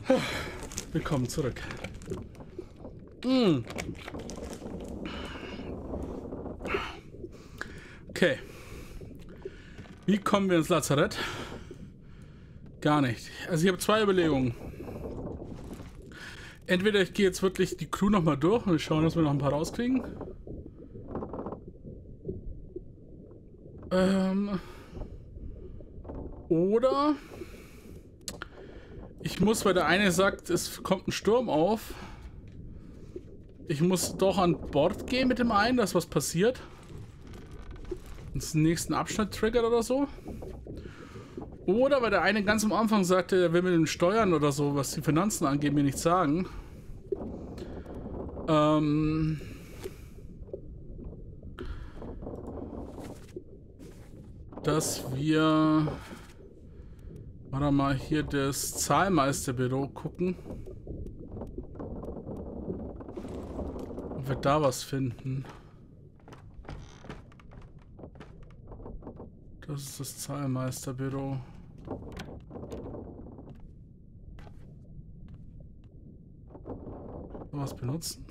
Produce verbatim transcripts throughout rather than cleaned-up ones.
Willkommen zurück. Mm. Okay. Wie kommen wir ins Lazarett? Gar nicht. Also ich habe zwei Überlegungen. Entweder ich gehe jetzt wirklich die Crew nochmal durch und wir schauen, dass wir noch ein paar rauskriegen. Ähm. Oder ich muss, weil der eine sagt, es kommt ein Sturm auf. Ich muss doch an Bord gehen mit dem einen, dass was passiert. Und den nächsten Abschnitt triggert oder so. Oder weil der eine ganz am Anfang sagte, er will mit den Steuern oder so, was die Finanzen angeht, mir nichts sagen. Ähm... Dass wir... Warte mal, hier das Zahlmeisterbüro gucken. Ob wir da was finden. Das ist das Zahlmeisterbüro. Was benutzen?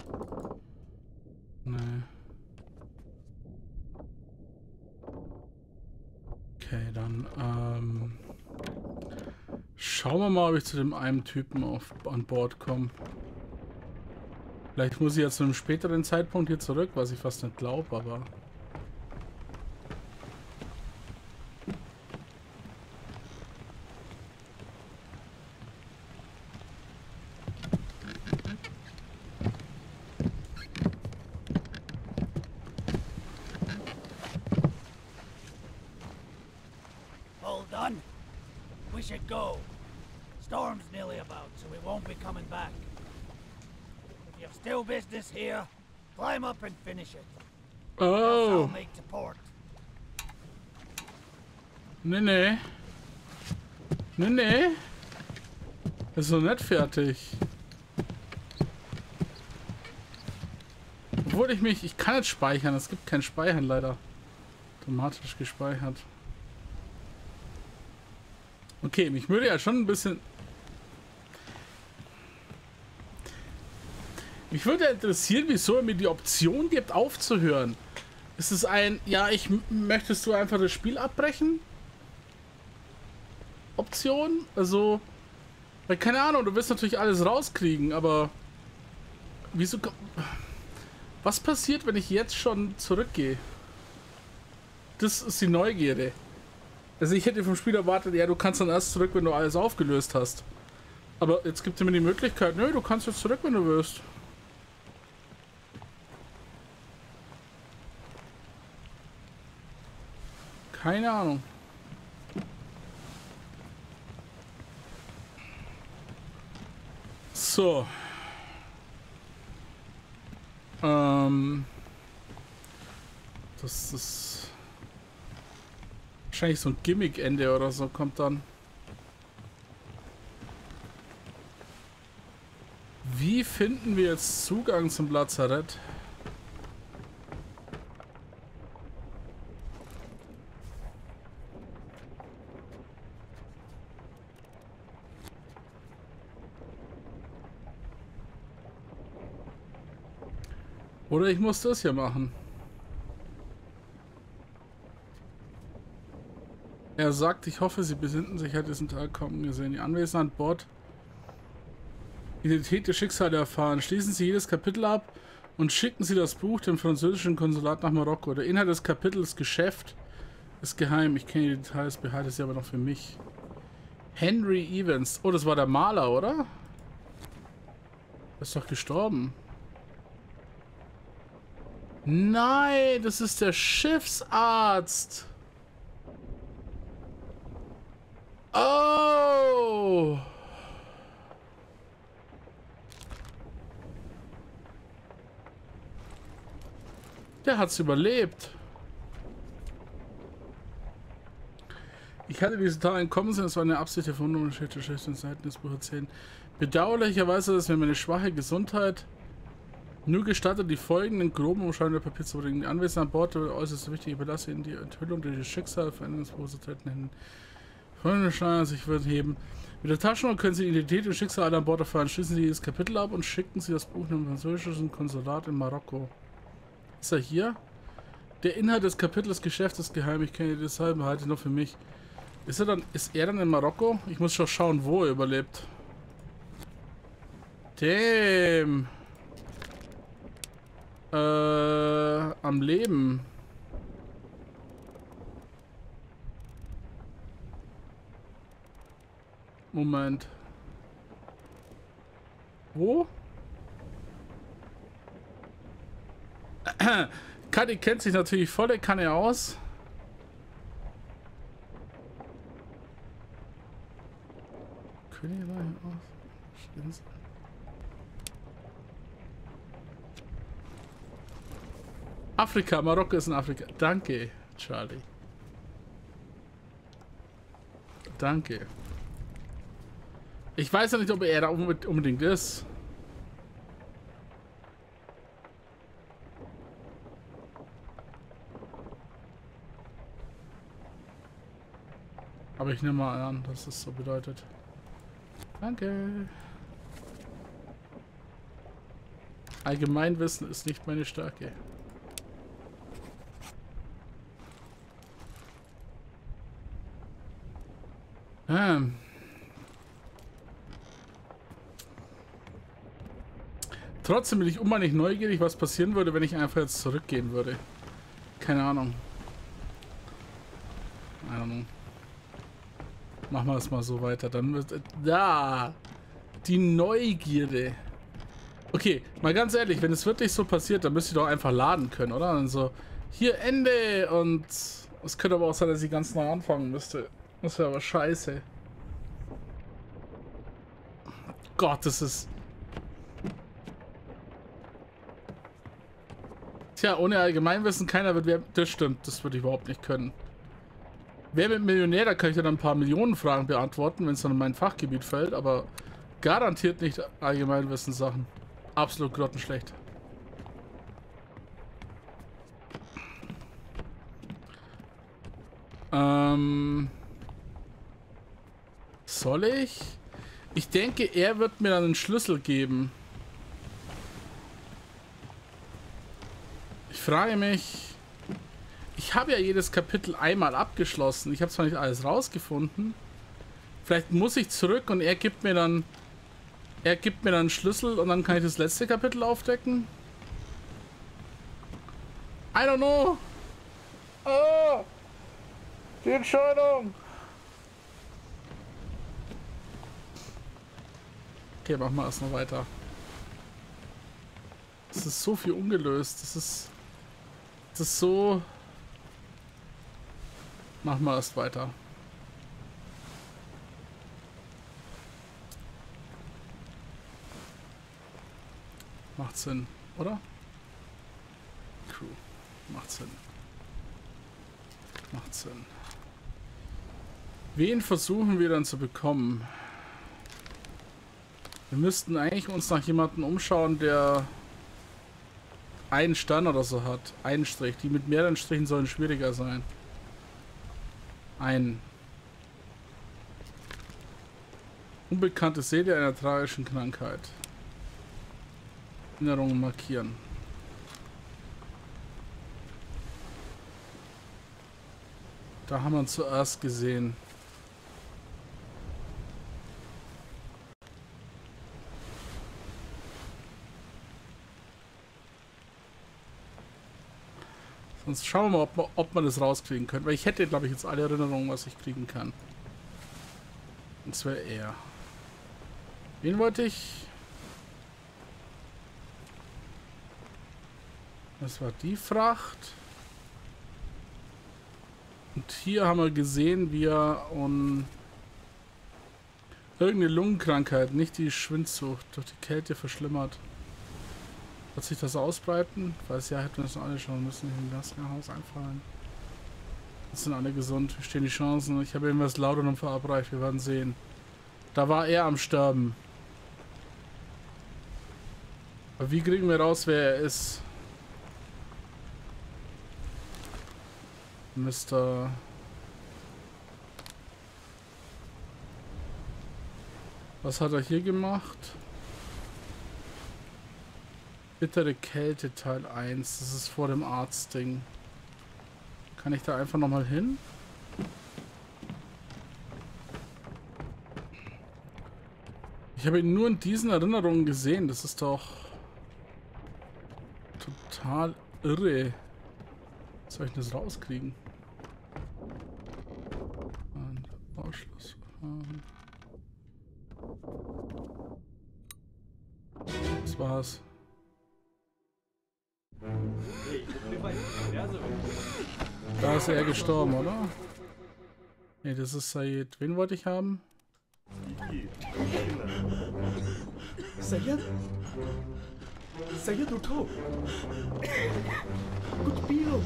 Nee. Okay, dann ähm, schauen wir mal, ob ich zu dem einen Typen auf, an Bord komme. Vielleicht muss ich jetzt zu einem späteren Zeitpunkt hier zurück, was ich fast nicht glaube, aber... Hold on. We should go. Storm's nearly about, so we won't be coming back. If you've still business here, climb up and finish it. Oh. I'll make to port. Nee, nee. Nee, nee. Ist noch nicht fertig. Obwohl ich mich... Ich kann nicht speichern. Es gibt kein Speichern leider. Automatisch gespeichert. Okay, mich würde ja schon ein bisschen... Mich würde ja interessieren, wieso er mir die Option gibt, aufzuhören. Ist es ein, ja, ich möchtest du einfach das Spiel abbrechen? Option? Also, weil keine Ahnung, du wirst natürlich alles rauskriegen, aber wieso... Was passiert, wenn ich jetzt schon zurückgehe? Das ist die Neugierde. Also ich hätte vom Spiel erwartet, ja, du kannst dann erst zurück, wenn du alles aufgelöst hast. Aber jetzt gibt es mir die Möglichkeit, nö, du kannst jetzt zurück, wenn du willst. Keine Ahnung. So. Ähm. Das ist... Wahrscheinlich so ein Gimmick-Ende oder so kommt dann. Wie finden wir jetzt Zugang zum Lazarett? Oder ich muss das hier machen. Er sagt, ich hoffe, Sie besinnen sich, hat diesen Tag kommen gesehen. Die Anwesenden an Bord Identität der Schicksale erfahren. Schließen Sie jedes Kapitel ab und schicken Sie das Buch dem französischen Konsulat nach Marokko. Der Inhalt des Kapitels Geschäft ist geheim. Ich kenne die Details, behalte sie aber noch für mich. Henry Evans. Oh, das war der Maler, oder? Der ist doch gestorben. Nein, das ist der Schiffsarzt. Oh! Der hat's überlebt. Ich hatte diesen Tag entkommen sehen, es war eine Absicht der Verwundung der schlechten Seiten des Buch erzählen. Bedauerlicherweise ist mir meine schwache Gesundheit nur gestattet, die folgenden groben Umschreibungen der Papier zu bringen. Die Anwesenden an Bord der äußerst wichtig, ich überlasse Ihnen die Enthüllung durch das Schicksal, Veränderungsbuch zu treten hin. Freunde scheinen sich wird heben. Mit der Taschenuhr können Sie die Identität und Schicksal aller an Bord erfahren. Schließen Sie das Kapitel ab und schicken Sie das Buch in einem französischen Konsulat in Marokko. Ist er hier? Der Inhalt des Kapitels Geschäft ist geheim. Ich kenne deshalb behalte nur für mich. Ist er dann, ist er dann in Marokko? Ich muss schon schauen, wo er überlebt. Damn. Äh, am Leben. Moment. Wo? Kadi kennt sich natürlich volle Kanne aus. Königreich aus. Afrika, Marokko ist in Afrika. Danke, Charlie. Danke. Ich weiß ja nicht, ob er da unbedingt ist. Aber ich nehme mal an, dass es so bedeutet. Danke. Allgemeinwissen ist nicht meine Stärke. Hm. Trotzdem bin ich unheimlich neugierig, was passieren würde, wenn ich einfach jetzt zurückgehen würde. Keine Ahnung. I don't know. Machen wir es mal so weiter. Dann wird da die Neugierde. Okay, mal ganz ehrlich, wenn es wirklich so passiert, dann müsst ihr doch einfach laden können, oder? Dann so, hier Ende und es könnte aber auch sein, dass ich ganz neu anfangen müsste. Das wäre aber scheiße. Gott, das ist... Tja, ohne Allgemeinwissen, keiner wird wer... Das stimmt, das würde ich überhaupt nicht können. Wer mit Millionär, da kann ich dann ein paar Millionen Fragen beantworten, wenn es dann in mein Fachgebiet fällt, aber garantiert nicht Allgemeinwissen-Sachen. Absolut grottenschlecht. Ähm... Soll ich? Ich denke, er wird mir dann einen Schlüssel geben. Ich frage mich... Ich habe ja jedes Kapitel einmal abgeschlossen. Ich habe zwar nicht alles rausgefunden. Vielleicht muss ich zurück und er gibt mir dann... Er gibt mir dann einen Schlüssel und dann kann ich das letzte Kapitel aufdecken. I don't know. Oh, die Entscheidung. Okay, machen wir erst noch weiter. Es ist so viel ungelöst. Das ist... Das ist so... Machen wir erst weiter. Macht Sinn, oder? Crew. Macht Sinn. Macht Sinn. Wen versuchen wir dann zu bekommen? Wir müssten eigentlich uns nach jemandem umschauen, der einen Stern oder so hat. Einen Strich. Die mit mehreren Strichen sollen schwieriger sein. Ein unbekannte Seele einer tragischen Krankheit. Erinnerungen markieren. Da haben wir uns zuerst gesehen. Sonst schauen wir mal, ob man, ob man das rauskriegen könnte. Weil ich hätte, glaube ich, jetzt alle Erinnerungen, was ich kriegen kann. Und das wäre er. Wen wollte ich? Das war die Fracht. Und hier haben wir gesehen, wie er um irgendeine Lungenkrankheit, nicht die Schwindsucht, durch die Kälte verschlimmert. Wird sich das ausbreiten? Falls ja, hätten wir das noch alle schauen müssen. In das Haus einfallen. Jetzt sind alle gesund. Wie stehen die Chancen? Ich habe irgendwas Laudanum verabreicht. Wir werden sehen. Da war er am Sterben. Aber wie kriegen wir raus, wer er ist? Mister Was hat er hier gemacht? Bittere Kälte Teil eins. Das ist vor dem Arztding. Kann ich da einfach nochmal hin? Ich habe ihn nur in diesen Erinnerungen gesehen. Das ist doch total irre. Was soll ich denn das rauskriegen? Ausschlussverfahren. Das war's. Da ist er gestorben, oder? Ne, das ist Sayid. Wen wollte ich haben? Sayid? Sayid uठो. कुछ पी लो.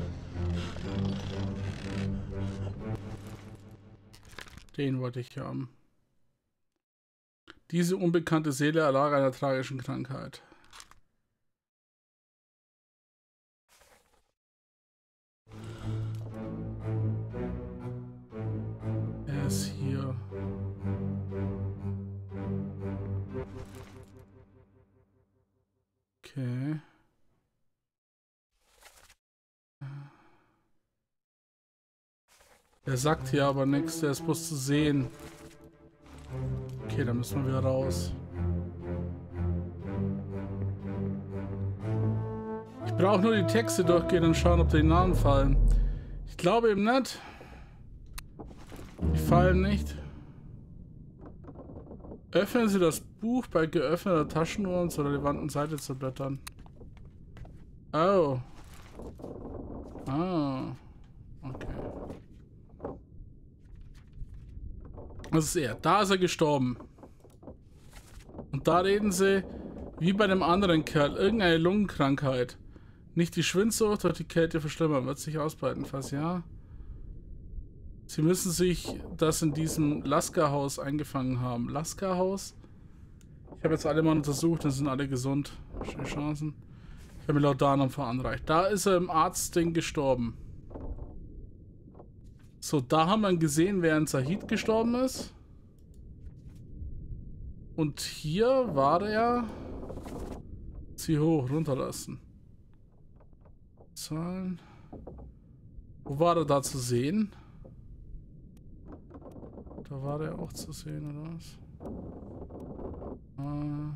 Den wollte ich haben. Diese unbekannte Seele erlag einer tragischen Krankheit. Er ist hier. Okay. Er sagt hier aber nichts, der ist bloß zu sehen. Okay, dann müssen wir wieder raus. Ich brauche nur die Texte durchgehen und schauen, ob die Namen fallen. Ich glaube eben nicht. Die fallen nicht. Öffnen Sie das Buch bei geöffneter Taschenuhr und zur relevanten Seite zu blättern. Oh. Ah. Okay. Das ist er. Da ist er gestorben. Und da reden sie, wie bei dem anderen Kerl, irgendeine Lungenkrankheit. Nicht die Schwindsucht durch die Kälte verschlimmern. Wird sich ausbreiten, falls ja. Sie müssen sich das in diesem Lasker-Haus eingefangen haben. Lasker-Haus? Ich habe jetzt alle mal untersucht und sind alle gesund. Schöne Chancen. Ich habe mir Laudanum veranreicht. Da ist er im Arztding gestorben. So, da haben wir gesehen, während Sayid gestorben ist. Und hier war er... Zieh hoch, runterlassen. Zahlen. Wo war er da zu sehen? Da war der auch zu sehen, oder was? Äh,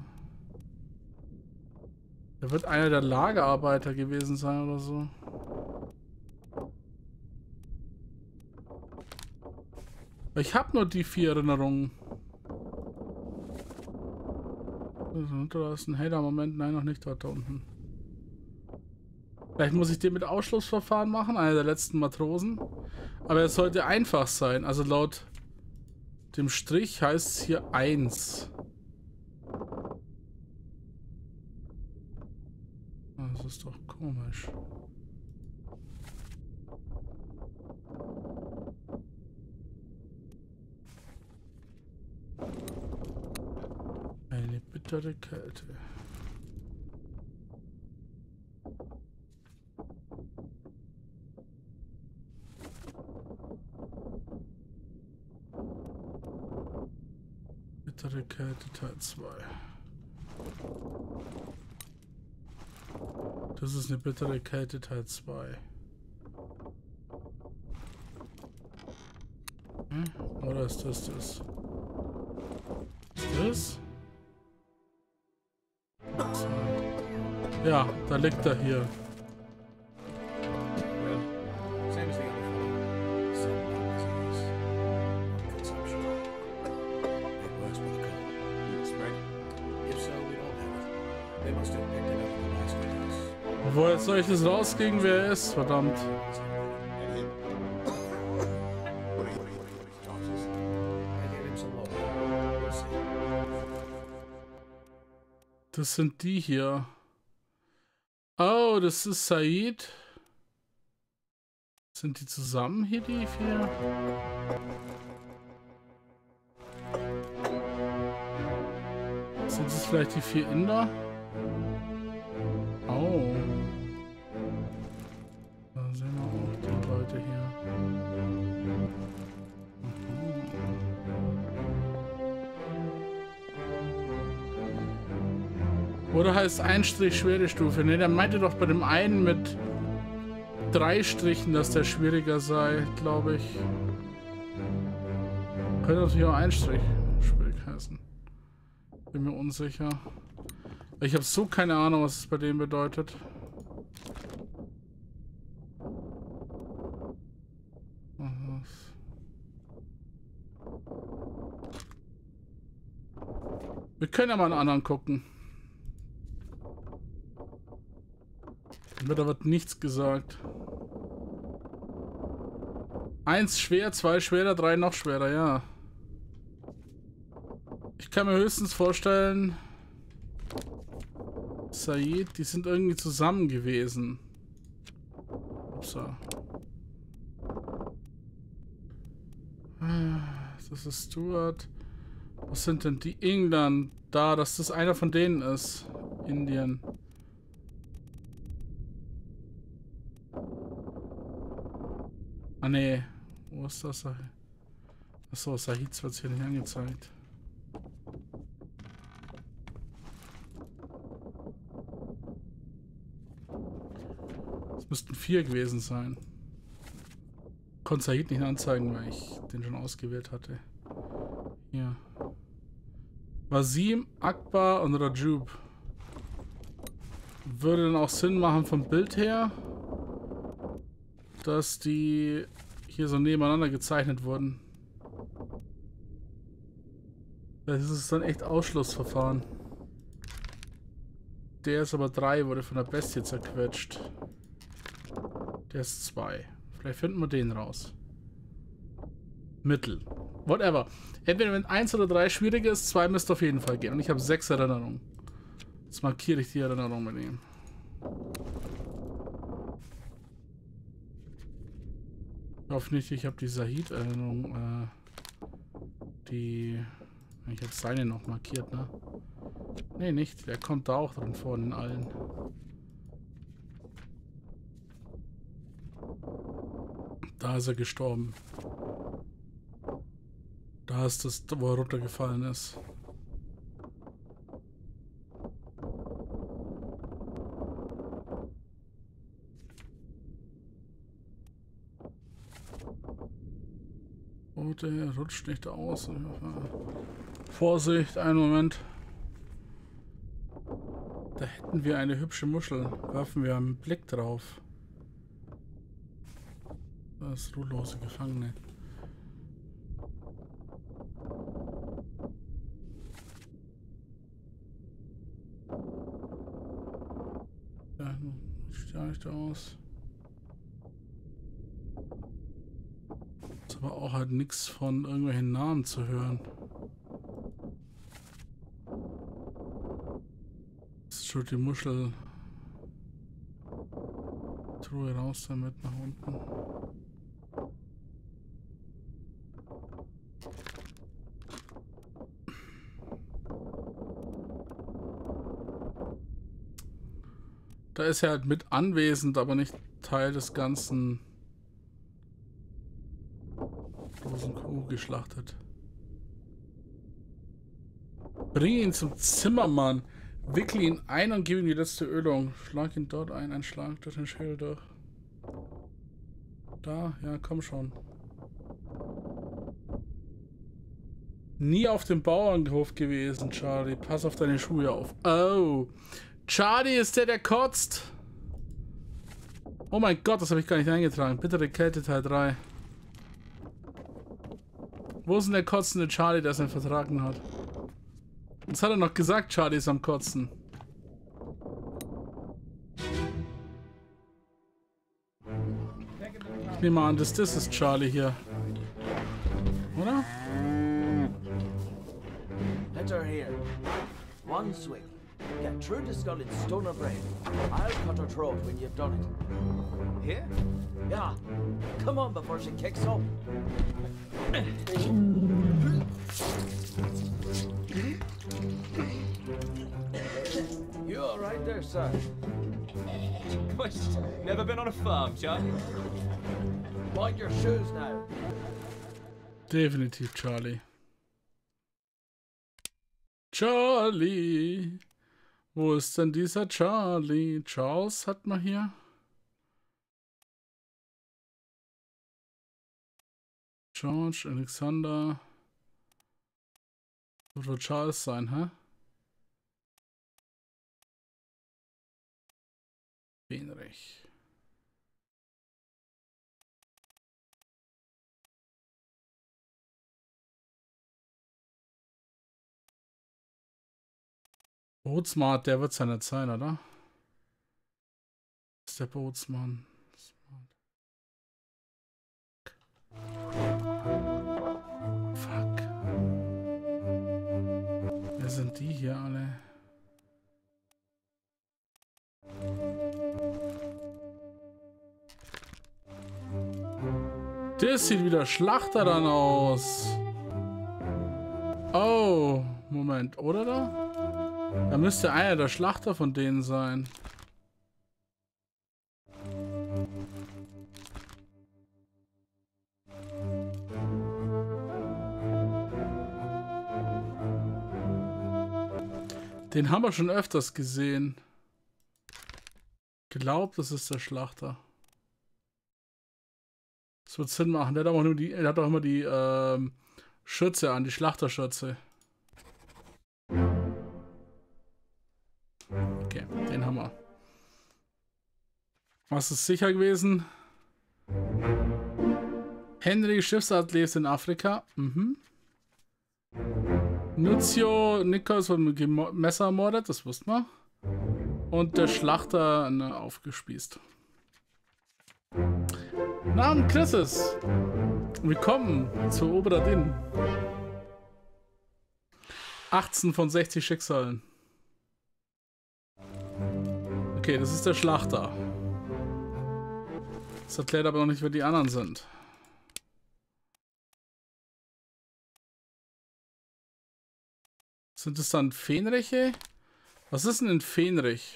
er wird einer der Lagerarbeiter gewesen sein oder so. Ich habe nur die vier Erinnerungen. Runterlassen. Hey, da Moment, nein, noch nicht dort da unten. Vielleicht muss ich den mit Ausschlussverfahren machen, einer der letzten Matrosen. Aber es sollte einfach sein. Also laut dem Strich heißt es hier eins. Das ist doch komisch. Eine bittere Kälte. Bittere Kälte Teil zwei. Das ist eine bittere Kälte Teil zwei. Hm? Oder ist das das? Ist das? Ja, da liegt er hier. Woher soll ich das rauskriegen, wer er ist? Verdammt. Das sind die hier. Oh, das ist Sayid. Sind die zusammen hier, die vier? Sind es vielleicht die vier Inder? Oh. Da sehen wir auch die Leute hier. Oder heißt ein Strich schwere Stufe? Ne, der meinte doch bei dem einen mit drei Strichen, dass der schwieriger sei, glaube ich. Könnte natürlich auch ein Strich schwierig heißen. Bin mir unsicher. Ich habe so keine Ahnung, was es bei dem bedeutet. Wir können ja mal einen anderen gucken. Mir da wird nichts gesagt. Eins schwer, zwei schwerer, drei noch schwerer, ja. Ich kann mir höchstens vorstellen, Said, die sind irgendwie zusammen gewesen. Upsa. Das ist Stuart. Was sind denn die England? Da, dass das einer von denen ist. Indien. Ah ne, wo ist das? Achso, Sahids wird hier nicht angezeigt. Es müssten vier gewesen sein. Konnte Sahid nicht anzeigen, weil ich den schon ausgewählt hatte. Hier. Wasim, Akbar und Rajub. Würde dann auch Sinn machen vom Bild her, dass die hier so nebeneinander gezeichnet wurden. Das ist dann echt Ausschlussverfahren. Der ist aber drei, wurde von der Bestie zerquetscht. Der ist zwei. Vielleicht finden wir den raus. Mittel. Whatever. Entweder wenn eins oder drei schwieriger ist, zwei müsste auf jeden Fall gehen. Und ich habe sechs Erinnerungen. Jetzt markiere ich die Erinnerung mit ihm. Ich hoffe nicht, ich habe die Said-Erinnerung, äh, die... Ich habe seine noch markiert, ne? Ne, nicht. Der kommt da auch drin vor in allen. Da ist er gestorben. Da ist das, wo er runtergefallen ist. Oh, der rutscht nicht aus. Vorsicht, einen Moment. Da hätten wir eine hübsche Muschel. Werfen wir einen Blick drauf. Das ist ruhelose Gefangene. Ja, sieht ja nicht aus. Ist aber auch halt nichts von irgendwelchen Namen zu hören. Jetzt schon die Muschel. Truhe raus damit nach unten. Da ist er halt mit anwesend, aber nicht Teil des ganzen großen Kuh geschlachtet. Bring ihn zum Zimmermann. Wickel ihn ein und gib ihm die letzte Ölung. Schlag ihn dort ein, ein Schlag durch den Schädel durch. Da, ja, komm schon. Nie auf dem Bauernhof gewesen, Charlie. Pass auf deine Schuhe auf. Oh. Charlie ist der, der kotzt. Oh mein Gott, das habe ich gar nicht eingetragen. Bittere Kälte Teil drei. Wo ist denn der kotzende Charlie, der es nicht vertragen hat? Jetzt hat er noch gesagt, Charlie ist am Kotzen. Ich nehme mal an, dass das ist Charlie hier. Oder? Let her here. One swing. Get through the skull in stone or brain. I'll cut her throat when you've done it. Here? Yeah. Come on before she kicks up. You all right there, sir? Never been on a farm, Charlie? Mind your shoes now. Definitiv Charlie. Charlie. Wo ist denn dieser Charlie? Charles hat man hier. George, Alexander. Wird wohl Charles sein, hä? Fenrich. Bootsmann, der wird seine Zeit, oder? Das ist der Bootsmann. Fuck. Wer sind die hier alle? Das sieht wieder Schlachter dann aus. Oh, Moment, oder da? Da müsste einer der Schlachter von denen sein. Den haben wir schon öfters gesehen. Glaubt, das ist der Schlachter. Das wird Sinn machen. Der hat auch, nur die, der hat auch immer die ähm, Schürze an, die Schlachterschürze. Okay, den haben wir. Was ist sicher gewesen? Henry Schiffsathlet in Afrika. Mhm. Nuzio Nikos wurde mit dem Messer ermordet, das wussten wir. Und der Schlachter ne, aufgespießt. Namen Chrises. Willkommen zu Obradin. achtzehn von sechzig Schicksalen. Okay, das ist der Schlachter. Das erklärt aber noch nicht, wer die anderen sind. Sind es dann Fenriche? Was ist denn ein Fenrich?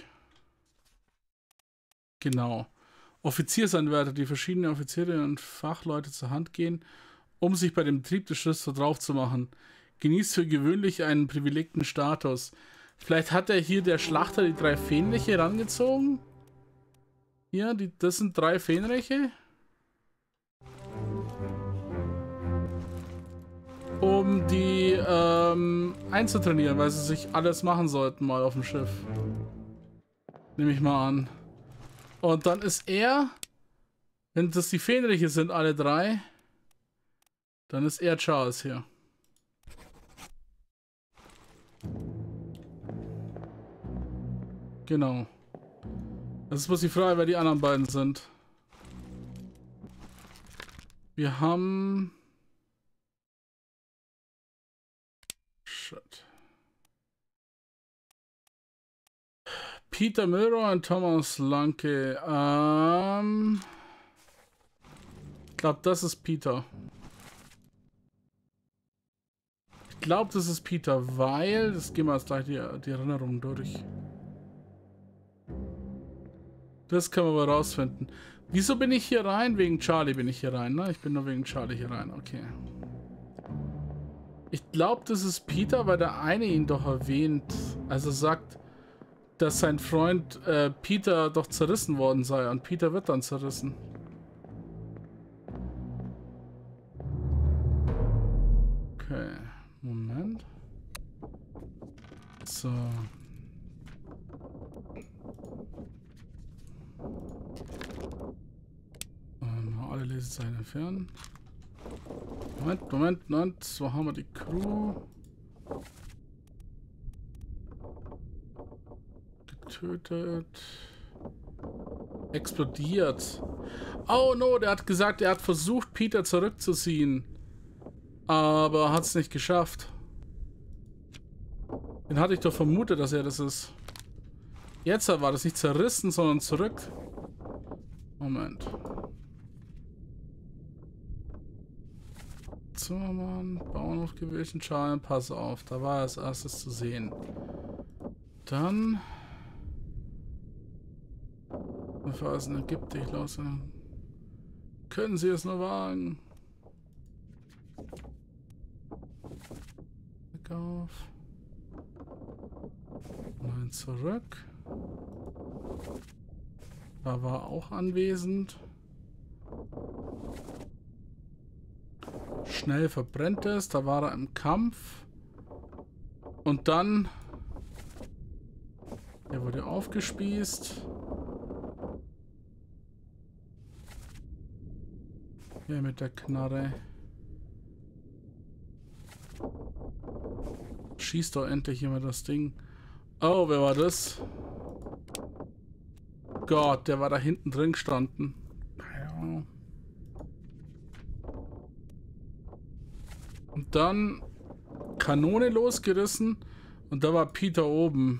Genau. Offiziersanwärter, die verschiedene Offiziere und Fachleute zur Hand gehen, um sich bei dem Betrieb des Schiffs vertraut zu machen. Genießt für gewöhnlich einen privilegierten Status. Vielleicht hat er hier der Schlachter die drei Fenriche rangezogen? Hier, die, das sind drei Fenriche. Um die ähm, einzutrainieren, weil sie sich alles machen sollten mal auf dem Schiff. Nehme ich mal an. Und dann ist er, wenn das die Fenriche sind, alle drei, dann ist er Charles hier. Genau. Das ist bloß die Frage, wer die anderen beiden sind. Wir haben... Shit. Peter Milroy und Thomas Lanke. Ähm... Ich glaube, das ist Peter. Ich glaube, das ist Peter, weil... Das gehen wir jetzt gleich die, die Erinnerung durch. Das können wir aber rausfinden. Wieso bin ich hier rein? Wegen Charlie bin ich hier rein, ne? Ich bin nur wegen Charlie hier rein, okay. Ich glaube, das ist Peter, weil der eine ihn doch erwähnt. Also sagt, dass sein Freund äh, Peter doch zerrissen worden sei. Und Peter wird dann zerrissen. Okay, Moment. So. Alle Lesezeichen entfernen. Moment, Moment, Moment. So haben wir die Crew. Getötet. Explodiert. Oh no, der hat gesagt, er hat versucht, Peter zurückzuziehen. Aber hat es nicht geschafft. Den hatte ich doch vermutet, dass er das ist. Jetzt war das nicht zerrissen, sondern zurück. Moment. Zimmermann, Bauernhof gewesen, Schalen, pass auf, da war als erstes zu sehen. Dann Phasen ergibt dich los. Können Sie es nur wagen? Auf. Wollen zurück. Da war er auch anwesend. Schnell verbrennt es. Da war er im Kampf. Und dann... Er wurde aufgespießt. Hier mit der Knarre. Schießt doch endlich immer das Ding. Oh, wer war das? Gott, der war da hinten drin gestanden. Ja. Und dann Kanone losgerissen und da war Peter oben.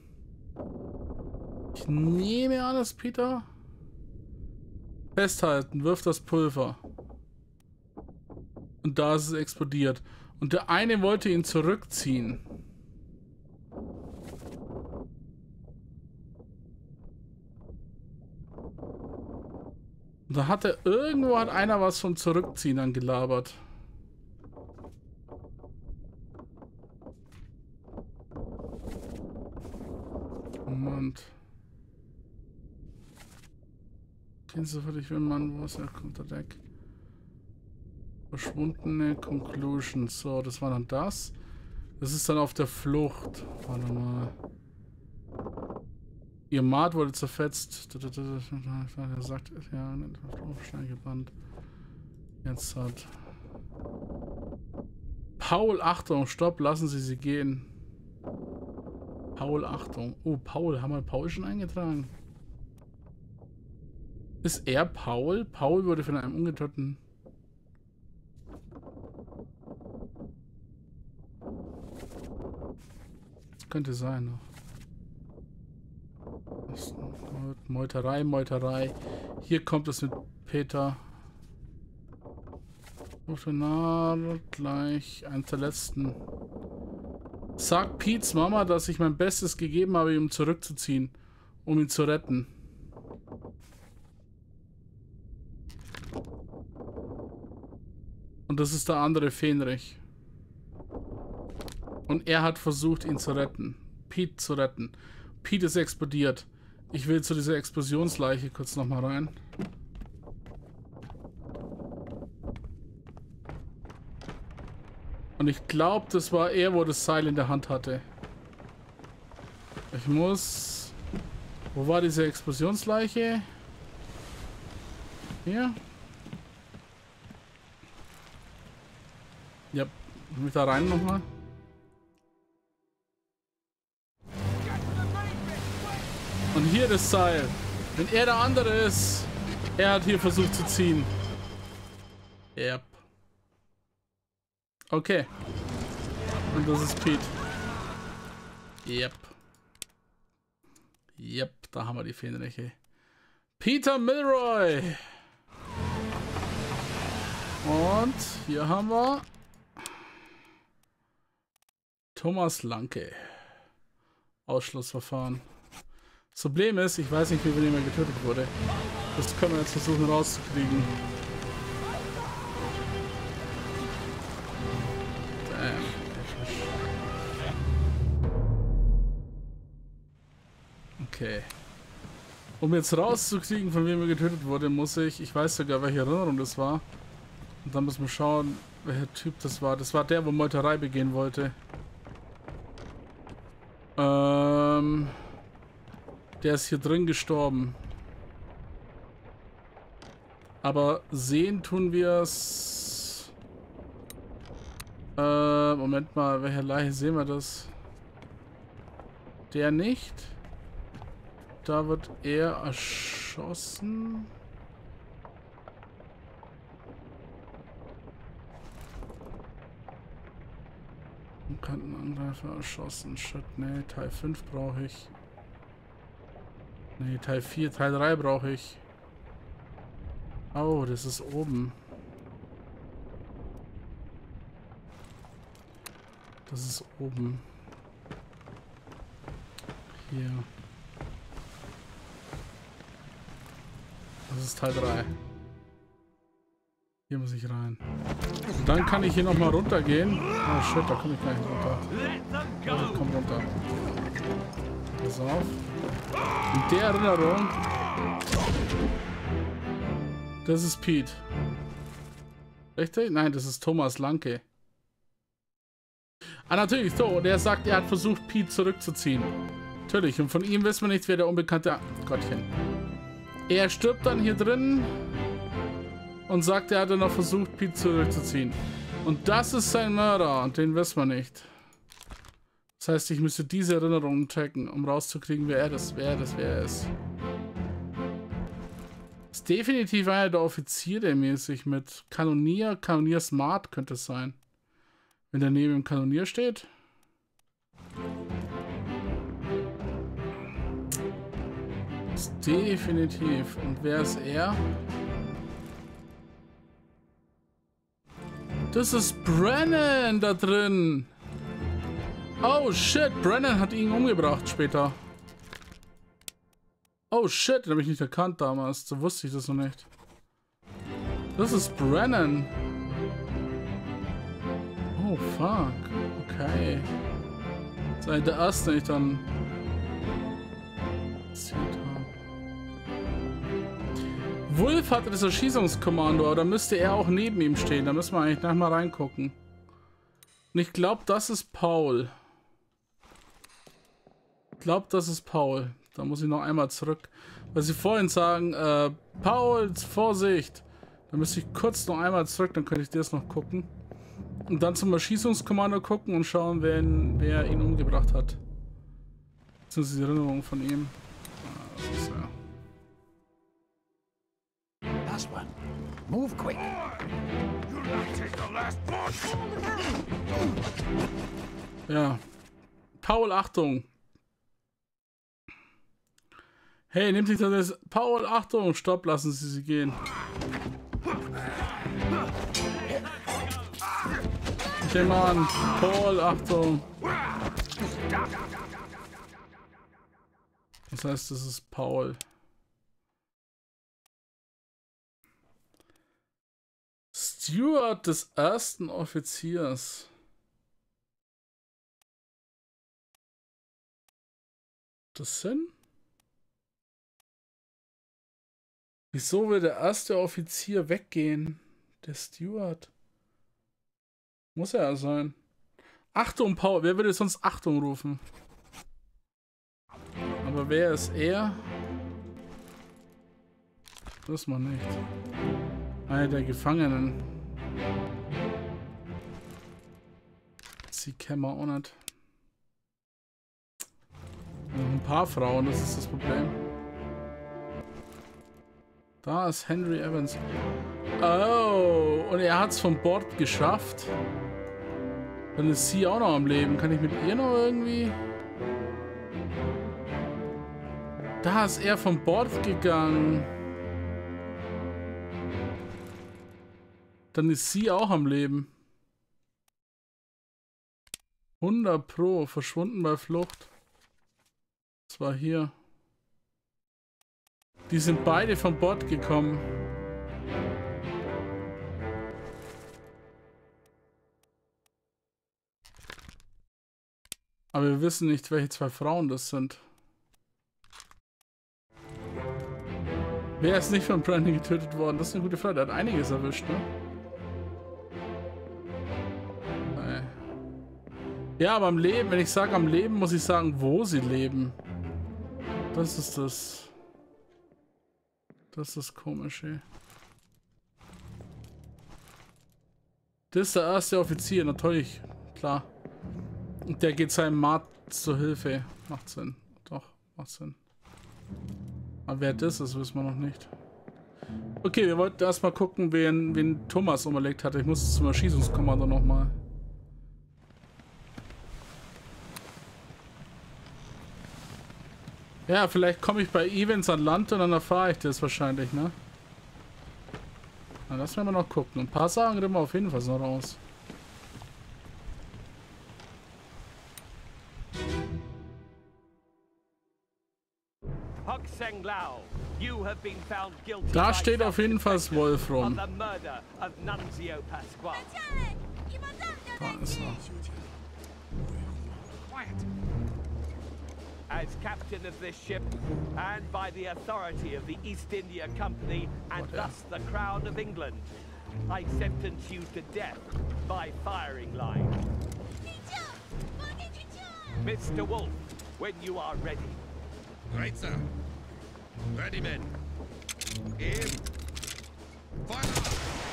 Ich nehme an, dass Peter... Festhalten, wirft das Pulver. Und da ist es explodiert. Und der eine wollte ihn zurückziehen. Und da hat er irgendwo hat einer was vom Zurückziehen angelabert. Moment. Gehen Sie für dich, wenn man wo ist er? Unter Deck. Verschwundene Conclusion. So, das war dann das. Das ist dann auf der Flucht. Warte mal. Ihr Mat wurde zerfetzt. Er sagt, ja, schnell gebannt. Jetzt hat. Paul, Achtung, stopp, lassen Sie sie gehen. Paul, Achtung. Oh, Paul, haben wir Paul schon eingetragen? Ist er Paul? Paul wurde von einem Ungetöten. Das könnte sein noch. Meuterei, Meuterei. Hier kommt es mit Peter. Nahe gleich eins der letzten. Sagt Pete's Mama, dass ich mein Bestes gegeben habe, ihn zurückzuziehen, um ihn zu retten. Und das ist der andere Fähnrich. Und er hat versucht, ihn zu retten. Pete zu retten. Pete ist explodiert. Ich will zu dieser Explosionsleiche kurz nochmal rein. Und ich glaube, das war er, wo das Seil in der Hand hatte. Ich muss... Wo war diese Explosionsleiche? Hier? Ja, mich da rein nochmal. Und hier das Seil. Wenn er der andere ist, er hat hier versucht zu ziehen. Yep. Okay. Und das ist Pete. Yep. Yep, da haben wir die Fähnriche. Peter Milroy. Und hier haben wir Thomas Lanke. Ausschlussverfahren. Das Problem ist, ich weiß nicht, wie viel jemand getötet wurde. Das können wir jetzt versuchen rauszukriegen. Damn. Okay. Um jetzt rauszukriegen, von wem er getötet wurde, muss ich... Ich weiß sogar, welche Erinnerung das war. Und dann müssen wir schauen, welcher Typ das war. Das war der, wo Meuterei begehen wollte. Ähm... Der ist hier drin gestorben. Aber sehen tun wir es... Äh, Moment mal, welche Leiche sehen wir das? Der nicht. Da wird er erschossen. Kantenangreifer erschossen. Shit, nee, Teil fünf brauche ich. Nee, Teil vier, Teil drei brauche ich. Oh, das ist oben. Das ist oben. Hier. Das ist Teil drei. Hier muss ich rein. Und dann kann ich hier nochmal runtergehen. Oh shit, da komme ich gar nicht runter. Oh, ich komm runter. Pass auf. In der Erinnerung. Das ist Pete. Richtig? Nein, das ist Thomas Lanke. Ah, natürlich, so. Und er sagt, er hat versucht, Pete zurückzuziehen. Natürlich. Und von ihm wissen wir nicht, wer der unbekannte... Gottchen. Er stirbt dann hier drin und sagt, er hatte noch versucht, Pete zurückzuziehen. Und das ist sein Mörder. Und den wissen wir nicht. Das heißt, ich müsste diese Erinnerungen tracken, um rauszukriegen, wer er das, wer das, wer er ist. Ist definitiv einer der Offiziere mäßig mit Kanonier, Kanonier Smart könnte es sein. Wenn der neben dem Kanonier steht. Ist definitiv. Und wer ist er? Das ist Brennan da drin. Oh shit, Brennan hat ihn umgebracht später. Oh shit, den habe ich nicht erkannt damals. So wusste ich das noch nicht. Das ist Brennan. Oh fuck. Okay. Das ist der erste, den ich dann erzählt habe. Wolf hatte das Erschießungskommando, aber da müsste er auch neben ihm stehen. Da müssen wir eigentlich nachher mal reingucken. Und ich glaube, das ist Paul. Ich glaube, das ist Paul. Da muss ich noch einmal zurück. Weil sie vorhin sagen, äh, Paul, Vorsicht. Da müsste ich kurz noch einmal zurück, dann könnte ich das noch gucken. Und dann zum Erschießungskommando gucken und schauen, wer ihn, wer ihn umgebracht hat. Das ist die Erinnerung von ihm. Ah, das ist ja. Last one. Move quick. Ja. Paul, Achtung. Hey, nimmt sich das. Paul, Achtung, stopp, lassen Sie sie gehen. Okay, Mann. Paul, Achtung. Das heißt, das ist Paul. Steward des ersten Offiziers. Das Sinn? Wieso will der erste Offizier weggehen? Der Steward. Muss er ja sein. Achtung, Paul. Wer würde sonst Achtung rufen? Aber wer ist er? Das man nicht. Einer der Gefangenen. Sie kennen wir auch nicht. Ein paar Frauen, das ist das Problem. Da ist Henry Evans. Oh, und er hat es von Bord geschafft. Dann ist sie auch noch am Leben. Kann ich mit ihr noch irgendwie... Da ist er von Bord gegangen. Dann ist sie auch am Leben. hundert Pro. Verschwunden bei Flucht. Das war hier. Die sind beide von Bord gekommen. Aber wir wissen nicht, welche zwei Frauen das sind. Wer ist nicht von Brandon getötet worden? Das ist eine gute Frage. Der hat einiges erwischt, ne? Nee. Ja, aber am Leben, wenn ich sage am Leben, muss ich sagen, wo sie leben. Das ist das. Das ist das Komische. Das ist der erste Offizier, natürlich. Klar. Und der geht seinem Mat zur Hilfe. Macht Sinn. Doch, macht Sinn. Aber wer das ist, wissen wir noch nicht. Okay, wir wollten erstmal gucken, wen, wen Thomas überlegt hatte. Ich muss zum Erschießungskommando nochmal. Ja, vielleicht komme ich bei Evans an Land und dann erfahre ich das wahrscheinlich, ne? Na, das werden wir noch gucken. Ein paar Sachen kriegen wir auf jeden Fall noch raus. Da steht auf jeden Fall das Wolfram. Da ist er. as captain of this ship, and by the authority of the East India Company, and thus the Crown of England, I sentence you to death by firing line. Mister Wolf, when you are ready. Right, sir. Ready, men. Aim. Fire!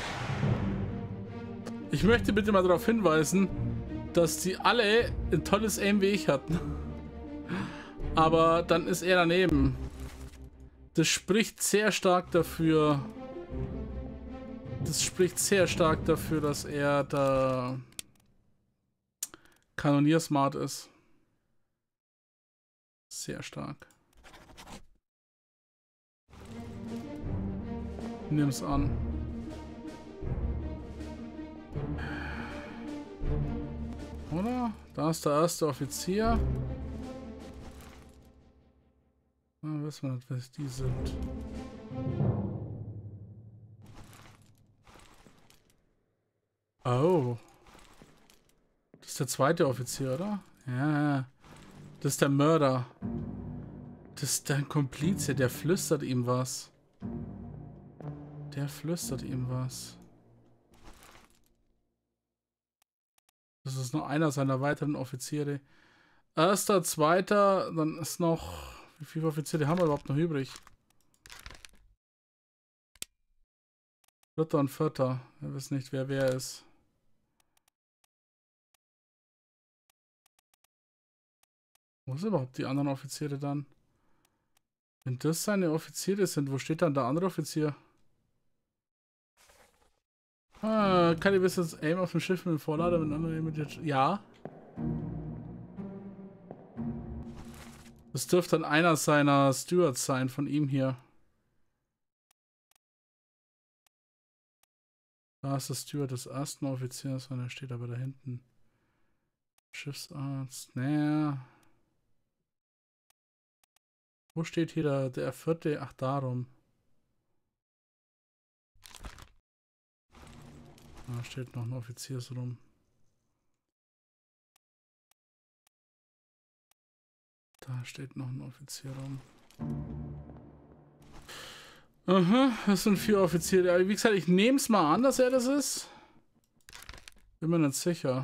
Ich möchte bitte mal darauf hinweisen, dass die alle ein tolles Aim wie ich hatten. Aber dann ist er daneben. Das spricht sehr stark dafür. Das spricht sehr stark dafür, dass er da Kanonier-smart ist. Sehr stark. Nimm's an. Oder? Da ist der erste Offizier. Na, wissen wir nicht, was die sind. Oh. Das ist der zweite Offizier, oder? Ja. Das ist der Mörder. Das ist dein Komplize, der flüstert ihm was. Der flüstert ihm was. Das ist nur einer seiner weiteren Offiziere. Erster, zweiter, dann ist noch... Wie viele Offiziere haben wir überhaupt noch übrig? Dritter und vierter. Wir wissen nicht, wer wer ist. Wo sind überhaupt die anderen Offiziere dann? Wenn das seine Offiziere sind, wo steht dann der andere Offizier? Ah, kann ich bis jetzt Aim auf dem Schiff mit dem Vorlader mit anderen mit jetzt. Ja. Das dürfte dann einer seiner Stewards sein von ihm hier. Da ist der Steward des ersten Offiziers, und er steht aber da hinten. Schiffsarzt. Naja. Wo steht hier der, der vierte? Ach, darum. Da steht noch ein Offiziers rum. Da steht noch ein Offizier rum. Aha, das sind vier Offiziere. Aber wie gesagt, ich nehme es mal an, dass er das ist. Bin mir nicht sicher.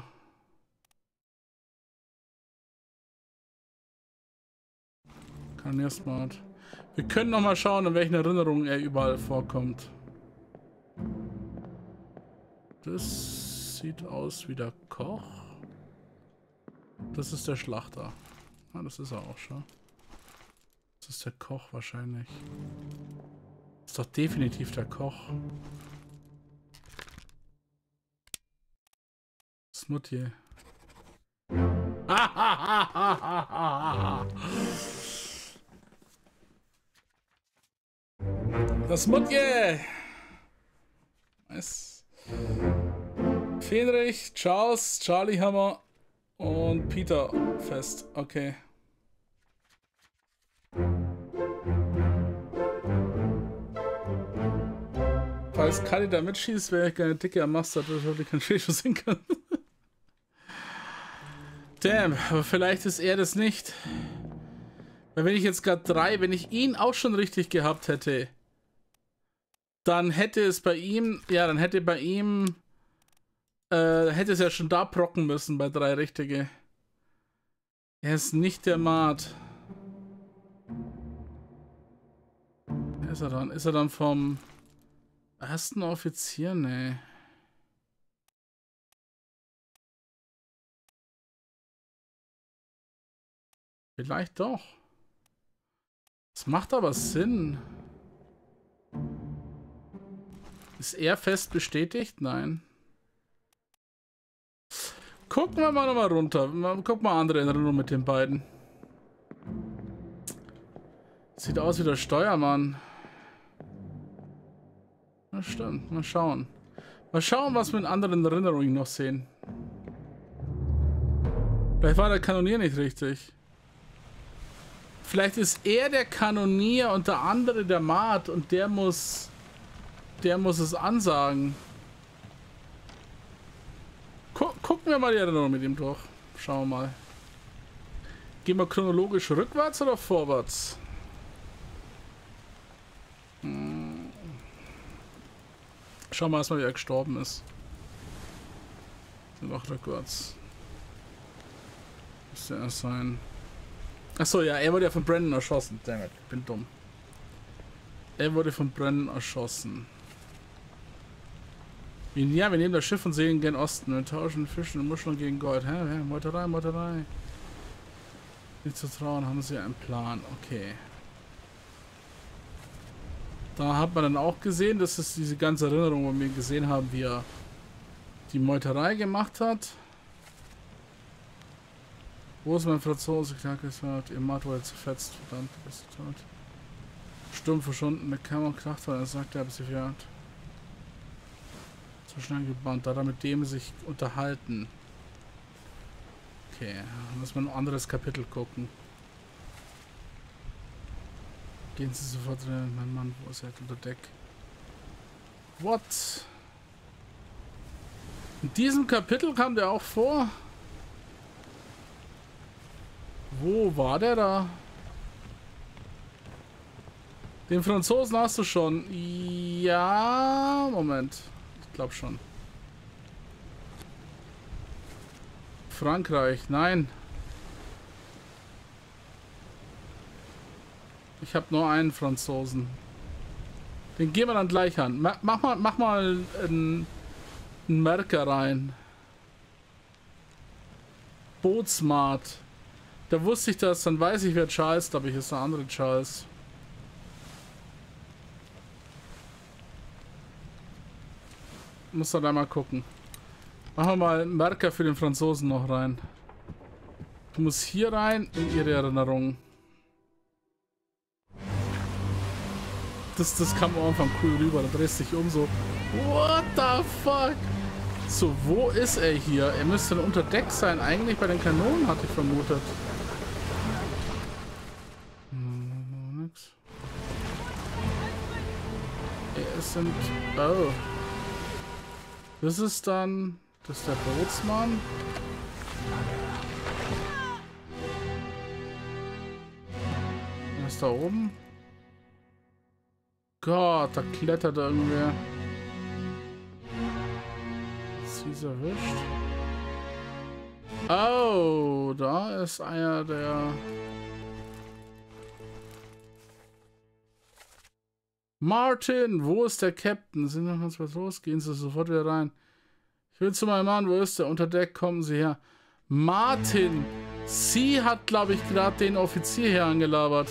Kann erstmal. Wir können noch mal schauen, in welchen Erinnerungen er überall vorkommt. Das sieht aus wie der Koch. Das ist der Schlachter. Ah, das ist er auch schon. Das ist der Koch wahrscheinlich. Das ist doch definitiv der Koch. Smutje. Das Smutje! Nice. Fenrich, Charles, Charlie Hammer und Peter fest. Okay. Falls Kali da mitschießt, wäre ich gerne dicke am Master, dass ich keinen Schwefel sehen kann. Damn, aber vielleicht ist er das nicht. Weil wenn ich jetzt gerade drei, wenn ich ihn auch schon richtig gehabt hätte, dann hätte es bei ihm, ja, dann hätte bei ihm, äh, hätte es ja schon da brocken müssen bei drei richtige. Er ist nicht der Mart. Wer ist er dann? Ist er dann vom ersten Offizier? Nee. Vielleicht doch. Das macht aber Sinn. Ist er fest bestätigt? Nein. Gucken wir mal nochmal runter. Guck mal andere Erinnerungen mit den beiden. Sieht aus wie der Steuermann. Na stimmt. Mal schauen. Mal schauen, was wir in anderen Erinnerungen noch sehen. Vielleicht war der Kanonier nicht richtig. Vielleicht ist er der Kanonier und der andere der Mart und der muss... Der muss es ansagen. Gu gucken wir mal die Erinnerung mit ihm durch. Schauen wir mal. Gehen wir chronologisch rückwärts oder vorwärts? Hm. Schauen wir erstmal, wie er gestorben ist. Noch rückwärts. Müsste er sein. Achso, ja, er wurde ja von Brandon erschossen. Dammit, ich bin dumm. Er wurde von Brandon erschossen. Ja, wir nehmen das Schiff und segeln gen Osten. Wir tauschen Fische und Muscheln gegen Gold. Hä? Hä? Meuterei, Meuterei. Nicht zu trauen, haben sie einen Plan. Okay. Da hat man dann auch gesehen, das ist diese ganze Erinnerung, wo wir gesehen haben, wie er die Meuterei gemacht hat. Wo ist mein Franzose? Klar gesagt, ihr Matt wurde zerfetzt. Verdammt, du bist tot. Sturm verschwunden, der Kammer gedacht, weil er sagte, er habe sie verjagt. So schnell gebannt, da hat er mit dem sich unterhalten. Okay, muss man ein anderes Kapitel gucken. Gehen Sie sofort rein, mein Mann, wo ist er unter Deck? What? In diesem Kapitel kam der auch vor. Wo war der da? Den Franzosen hast du schon. Ja, Moment. Ich glaube schon. Frankreich, nein. Ich habe nur einen Franzosen. Den gehen wir dann gleich an. Mach mal, mach mal einen, einen Merker rein. Bootsmart. Da wusste ich das, dann weiß ich, wer Charles, glaube ich, ist der andere Charles. Muss dann einmal gucken. Machen wir mal einen Merker für den Franzosen noch rein. Du musst hier rein in ihre Erinnerung. Das, das kam am Anfang cool rüber. Da drehst du dich um so. What the fuck? So, wo ist er hier? Er müsste unter Deck sein. Eigentlich bei den Kanonen, hatte ich vermutet. Hm, nix. Er ist in... Oh. Das ist dann... Das ist der Bootsmann. Er ist da oben. Gott, da klettert irgendwer. Ist sie erwischt? Oh, da ist einer der... Martin, wo ist der Captain? Sind noch ganz was los? Gehen Sie sofort wieder rein. Ich will zu meinem Mann, wo ist der? Unter Deck, kommen Sie her. Martin! Sie hat, glaube ich, gerade den Offizier hier angelabert.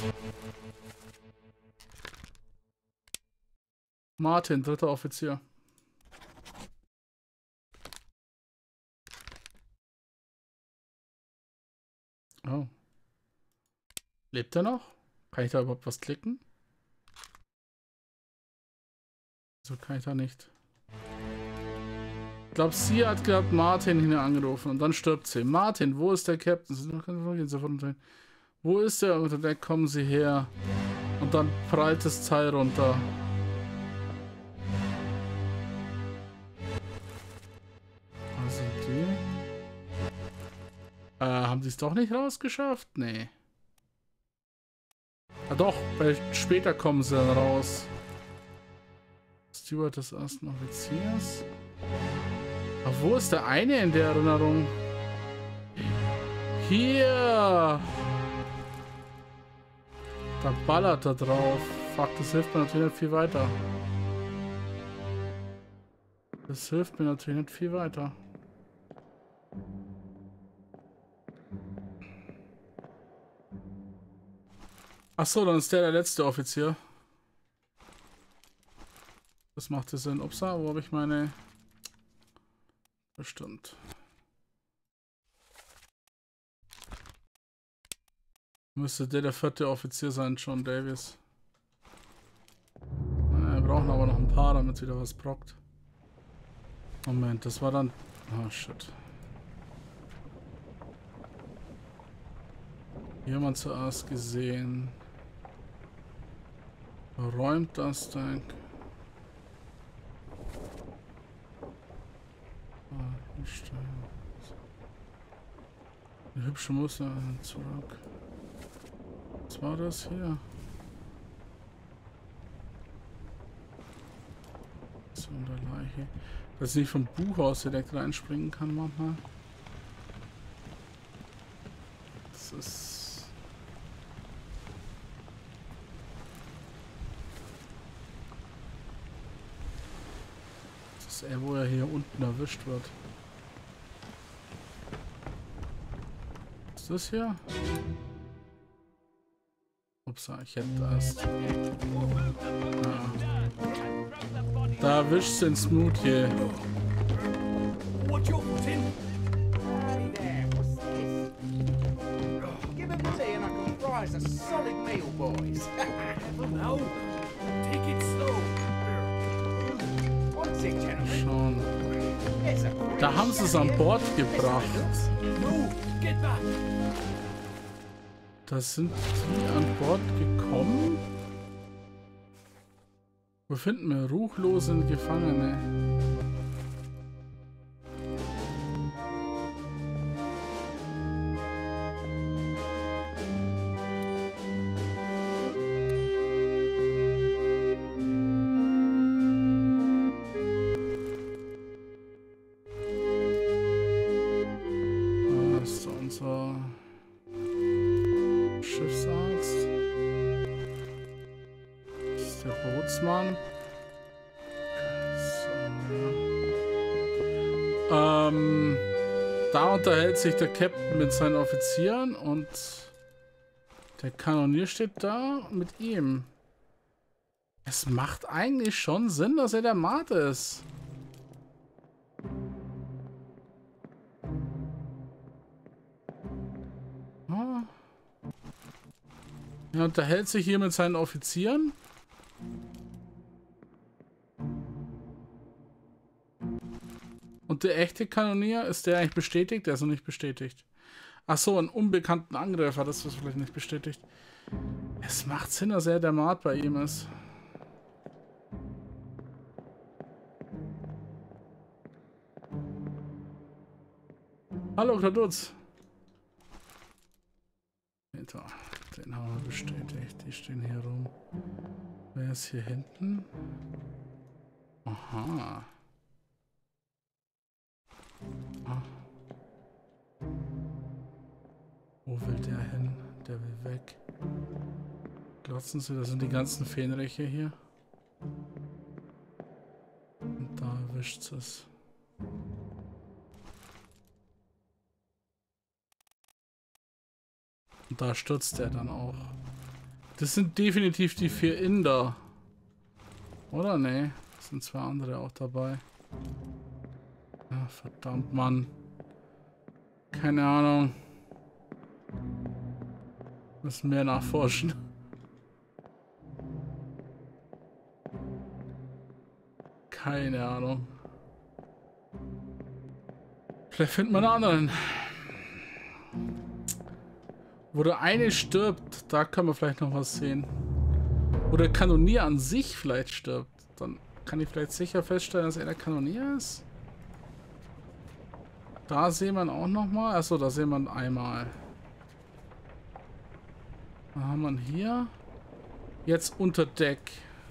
Martin, dritter Offizier. Oh. Lebt er noch? Kann ich da überhaupt was klicken? So kann ich da nicht. Ich glaube, sie hat gerade Martin hier angerufen und dann stirbt sie. Martin, wo ist der Captain? Wo ist der? Unter Deck, kommen Sie her. Und dann prallt das Teil runter. Was sind die? Äh, haben sie es doch nicht rausgeschafft? Nee. Ah doch, weil später kommen sie dann raus. Steward des ersten Offiziers. Aber wo ist der eine in der Erinnerung? Hier! Da ballert er drauf. Fuck, das hilft mir natürlich nicht viel weiter. Das hilft mir natürlich nicht viel weiter. Achso, dann ist der der letzte Offizier. Das macht ja Sinn. Upsa, wo habe ich meine... Bestimmt. Müsste der der vierte Offizier sein, John Davis. Wir brauchen aber noch ein paar, damit wieder was brockt. Moment, das war dann... Oh, shit. Hier haben wir zuerst gesehen. Räumt das Ding. Eine hübsche Muster zurück. Was war das hier? So, der Leiche. Dass ich nicht vom Buch aus direkt reinspringen kann manchmal. Das ist... Das ist er, wo er hier unten erwischt wird. Was ist das hier? Ups, ich hätte das. Ja. Da erwischt den Smooth hier. Watch your foot in. Hey there, what's this? Give him tea and I can fry us a solid meal, boys. Well, now, take it slow. What's it, gentlemen? Schauen. It's a Da haben sie es an Bord gebracht. No, get back. Da sind die an Bord gekommen. Wo finden wir ruchlose Gefangene? Das ist unser Schiffsarzt. Das ist der Bootsmann. So, ja. Ähm, da unterhält sich der Captain mit seinen Offizieren und der Kanonier steht da mit ihm. Es macht eigentlich schon Sinn, dass er der Mate ist. Er unterhält sich hier mit seinen Offizieren. Und der echte Kanonier, ist der eigentlich bestätigt? Der ist noch nicht bestätigt. Ach so, einen unbekannten Angreifer, das ist vielleicht nicht bestätigt. Es macht Sinn, dass er der Mart bei ihm ist. Hallo, Kladutz. Den haben wir bestätigt. Die stehen hier rum. Wer ist hier hinten? Aha. Ah. Wo will der hin? Der will weg. Glotzen Sie, das sind die ganzen Fähnriche hier. Und da erwischt es. Und da stürzt er dann auch. Das sind definitiv die vier Inder. Oder? Nee. Es sind zwei andere auch dabei. Ja, verdammt, Mann. Keine Ahnung. Müssen mehr nachforschen. Keine Ahnung. Vielleicht findet man einen anderen. Wo der eine stirbt, da kann man vielleicht noch was sehen. Wo der Kanonier an sich vielleicht stirbt. Dann kann ich vielleicht sicher feststellen, dass er der Kanonier ist. Da sehen wir auch noch mal. Achso, da sehen wir einmal. Was haben wir hier? Jetzt unter Deck.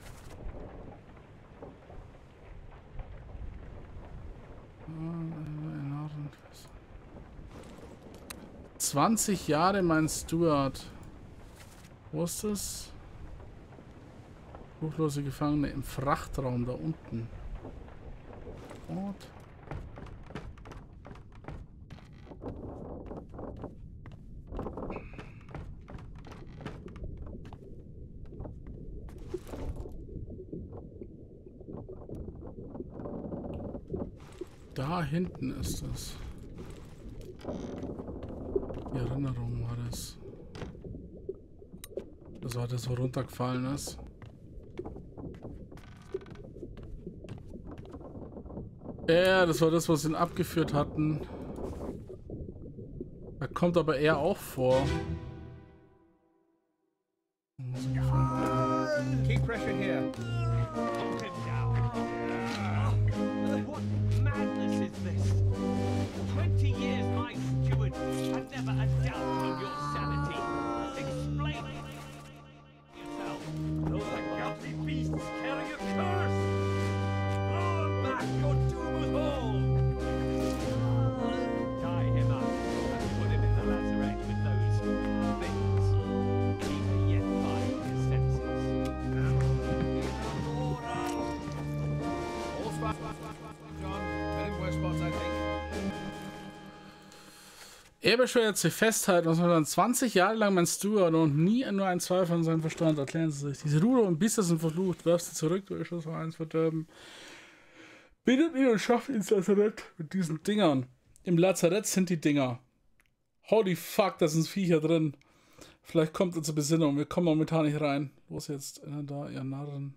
zwanzig Jahre mein Steward. Wo ist das? Ruchlose Gefangene im Frachtraum da unten. Und da hinten ist es. Die Erinnerung war das. Das war das, wo runtergefallen ist. Ja, das war das, was sie ihn abgeführt hatten. Da kommt aber er auch vor. Keep pressure here. Knock him down. What madness is this? Twenty years my steward, and never a doubt of your sanity. Explain Er beschwert sich festhalten, was man dann zwanzig Jahre lang mein Steward und nie nur ein Zweifel an seinem Verstand. Erklären Sie sich. Diese Ruder und Biester sind verflucht. Werft sie zurück, durch Schuss von eins verderben. Bindet ihn und schafft ins Lazarett mit diesen Dingern. Im Lazarett sind die Dinger. Holy fuck, da sind Viecher drin. Vielleicht kommt er zur Besinnung. Wir kommen momentan nicht rein. Los jetzt, da, ihr Narren.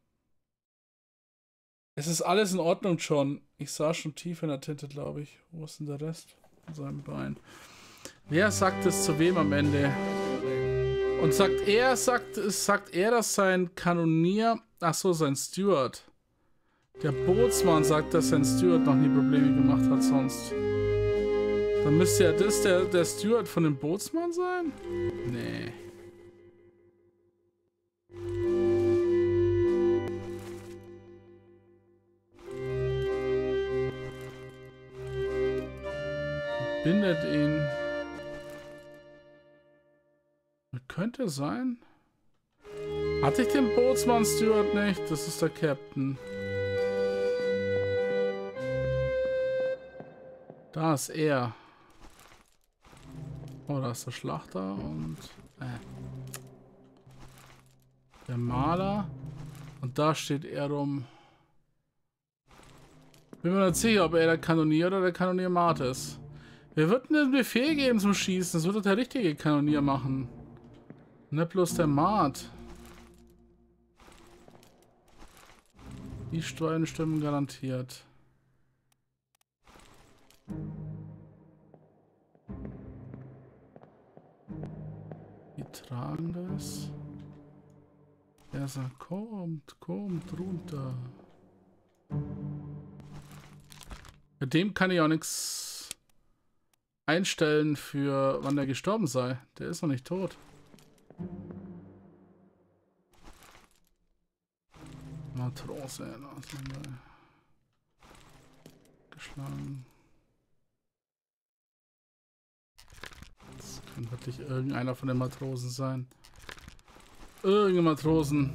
Es ist alles in Ordnung, John. Ich sah schon tief in der Tinte, glaube ich. Wo ist denn der Rest von seinem Bein? Wer sagt es zu wem am Ende? Und sagt er, sagt, sagt er, dass sein Kanonier, ach so, sein Steward. Der Bootsmann sagt, dass sein Steward noch nie Probleme gemacht hat sonst. Dann müsste ja das der, der Steward von dem Bootsmann sein? Nee. Bindet ihn. Könnte sein. Hatte ich den Bootsmann Steward nicht? Das ist der Captain. Da ist er. Oh, da ist der Schlachter und äh, der Maler. Und da steht er rum. Bin mir nicht sicher, ob er der Kanonier oder der Kanonier Mart ist. Wer wird denn den Befehl geben zum Schießen? Das wird doch der richtige Kanonier machen. Nicht bloß der Mart. Die Steuern stimmen garantiert. Die tragen das. Er sagt, kommt, kommt runter. Bei dem kann ich auch nichts einstellen für wann der gestorben sei. Der ist noch nicht tot. Matrose, lass mal geschlagen. Das kann wirklich irgendeiner von den Matrosen sein. Irgendein Matrosen.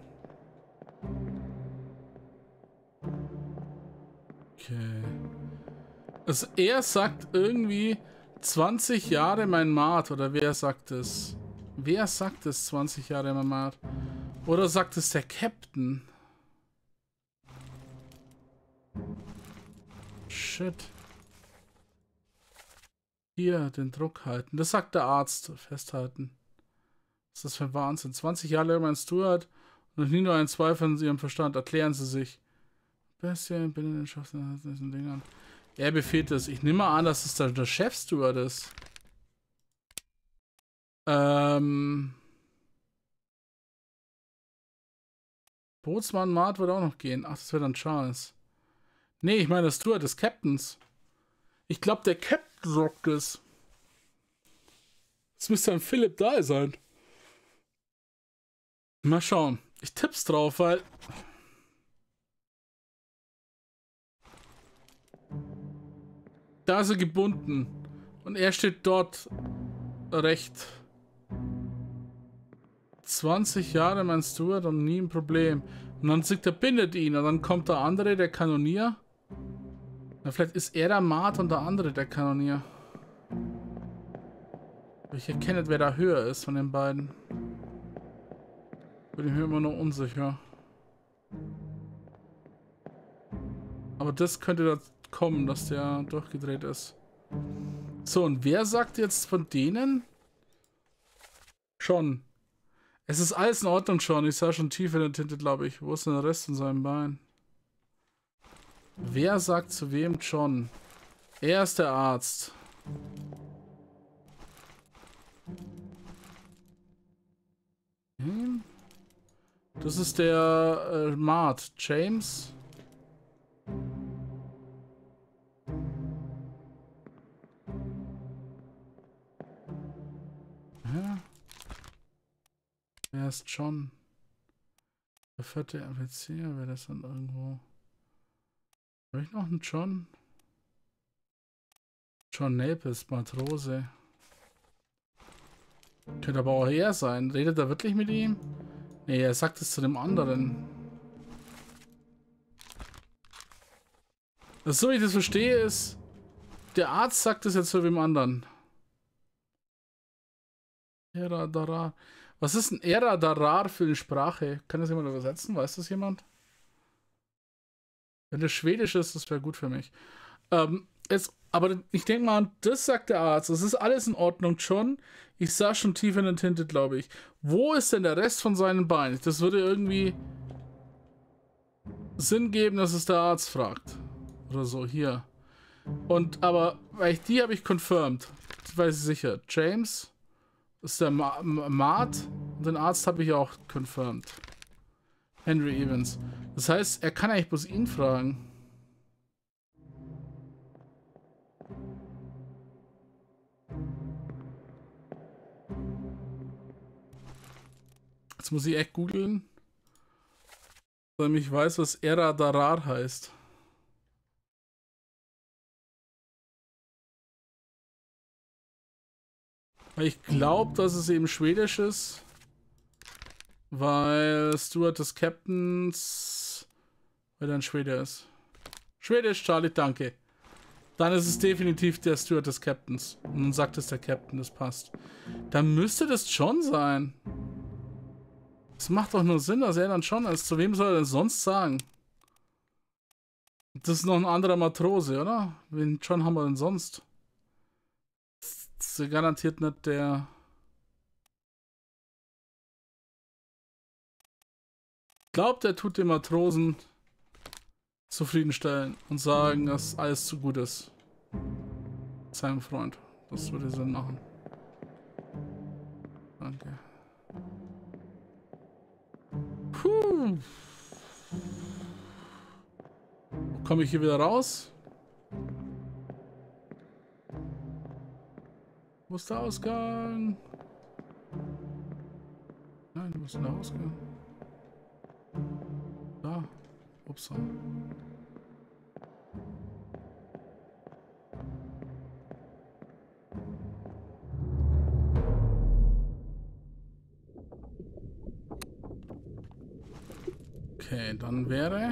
Okay. Also er sagt irgendwie zwanzig Jahre mein Mart, oder wer sagt es? Wer sagt es zwanzig Jahre mein Mart? Oder sagt es der Captain? Shit. Hier, den Druck halten. Das sagt der Arzt. Festhalten. Was ist das für ein Wahnsinn? zwanzig Jahre lang mein Steward und nie nur ein Zweifel an ihrem Verstand. Erklären Sie sich. Bisschen, bin in den Schaffen, diesen Dingern. Er befiehlt es. Ich nehme an, dass es der, der Chef-Steward ist. Ähm. Bootsmann Mart wird auch noch gehen. Ach, das wird dann Charles. Nee, ich meine, das Steward des Captains. Ich glaube, der Captain sagt es. Es müsste ein Philipp da sein. Mal schauen. Ich tipp's drauf, weil... Da ist er gebunden. Und er steht dort recht. zwanzig Jahre mein Steward und nie ein Problem. Und dann sagt er, bindet ihn. Und dann kommt der andere, der Kanonier. Na, vielleicht ist er der Mart und der andere der Kanonier. Ich erkenne nicht, wer da höher ist von den beiden. Bin ich mir immer noch unsicher. Aber das könnte da kommen, dass der durchgedreht ist. So, und wer sagt jetzt von denen? Schon. Es ist alles in Ordnung schon. Ich sah schon tief in der Tinte, glaube ich. Wo ist denn der Rest von seinem Bein? Wer sagt zu wem John? Er ist der Arzt. Hm? Das ist der äh, Mart. James. Ja. Wer ist John? Der vierte R P C, wäre das dann irgendwo? Habe ich noch einen John? John Naples, Matrose. Könnte aber auch er sein. Redet er wirklich mit ihm? Nee, er sagt es zu dem anderen. Also, so wie ich das verstehe, ist der Arzt sagt es jetzt zu wem anderen. Eradarar. Was ist ein Eradarar für eine Sprache? Kann das jemand übersetzen? Weiß das jemand? Wenn das Schwedisch ist, das wäre gut für mich. Ähm, es, aber ich denke mal, das sagt der Arzt. Das ist alles in Ordnung, John. Ich sah schon tief in den Tinte, glaube ich. Wo ist denn der Rest von seinen Beinen? Das würde irgendwie Sinn geben, dass es der Arzt fragt. Oder so, hier. Und, aber, weil ich die habe ich confirmed. Das weiß ich sicher. James ist der Ma Mart. Und den Arzt habe ich auch confirmed. Henry Evans. Das heißt, er kann eigentlich bloß ihn fragen. Jetzt muss ich echt googeln, damit ich weiß, was Eradarar heißt. Ich glaube, dass es eben Schwedisch ist, weil Stuart des Captains, weil er ein Schwede ist. Schwedisch, Charlie, danke. Dann ist es definitiv der Stuart des Captains. Und dann sagt es der Captain, das passt. Dann müsste das John sein. Das macht doch nur Sinn, dass er dann schon ist. Zu wem soll er denn sonst sagen? Das ist noch ein anderer Matrose, oder? Wen John haben wir denn sonst? Das ist garantiert nicht der... Ich glaube, der tut den Matrosen zufriedenstellen und sagen, dass alles zu gut ist. Seinem Freund. Das würde Sinn machen. Danke. Puh. Komme ich hier wieder raus? Wo ist der Ausgang? Nein, wo ist denn der Ausgang? Da. Ups. Okay, dann wäre...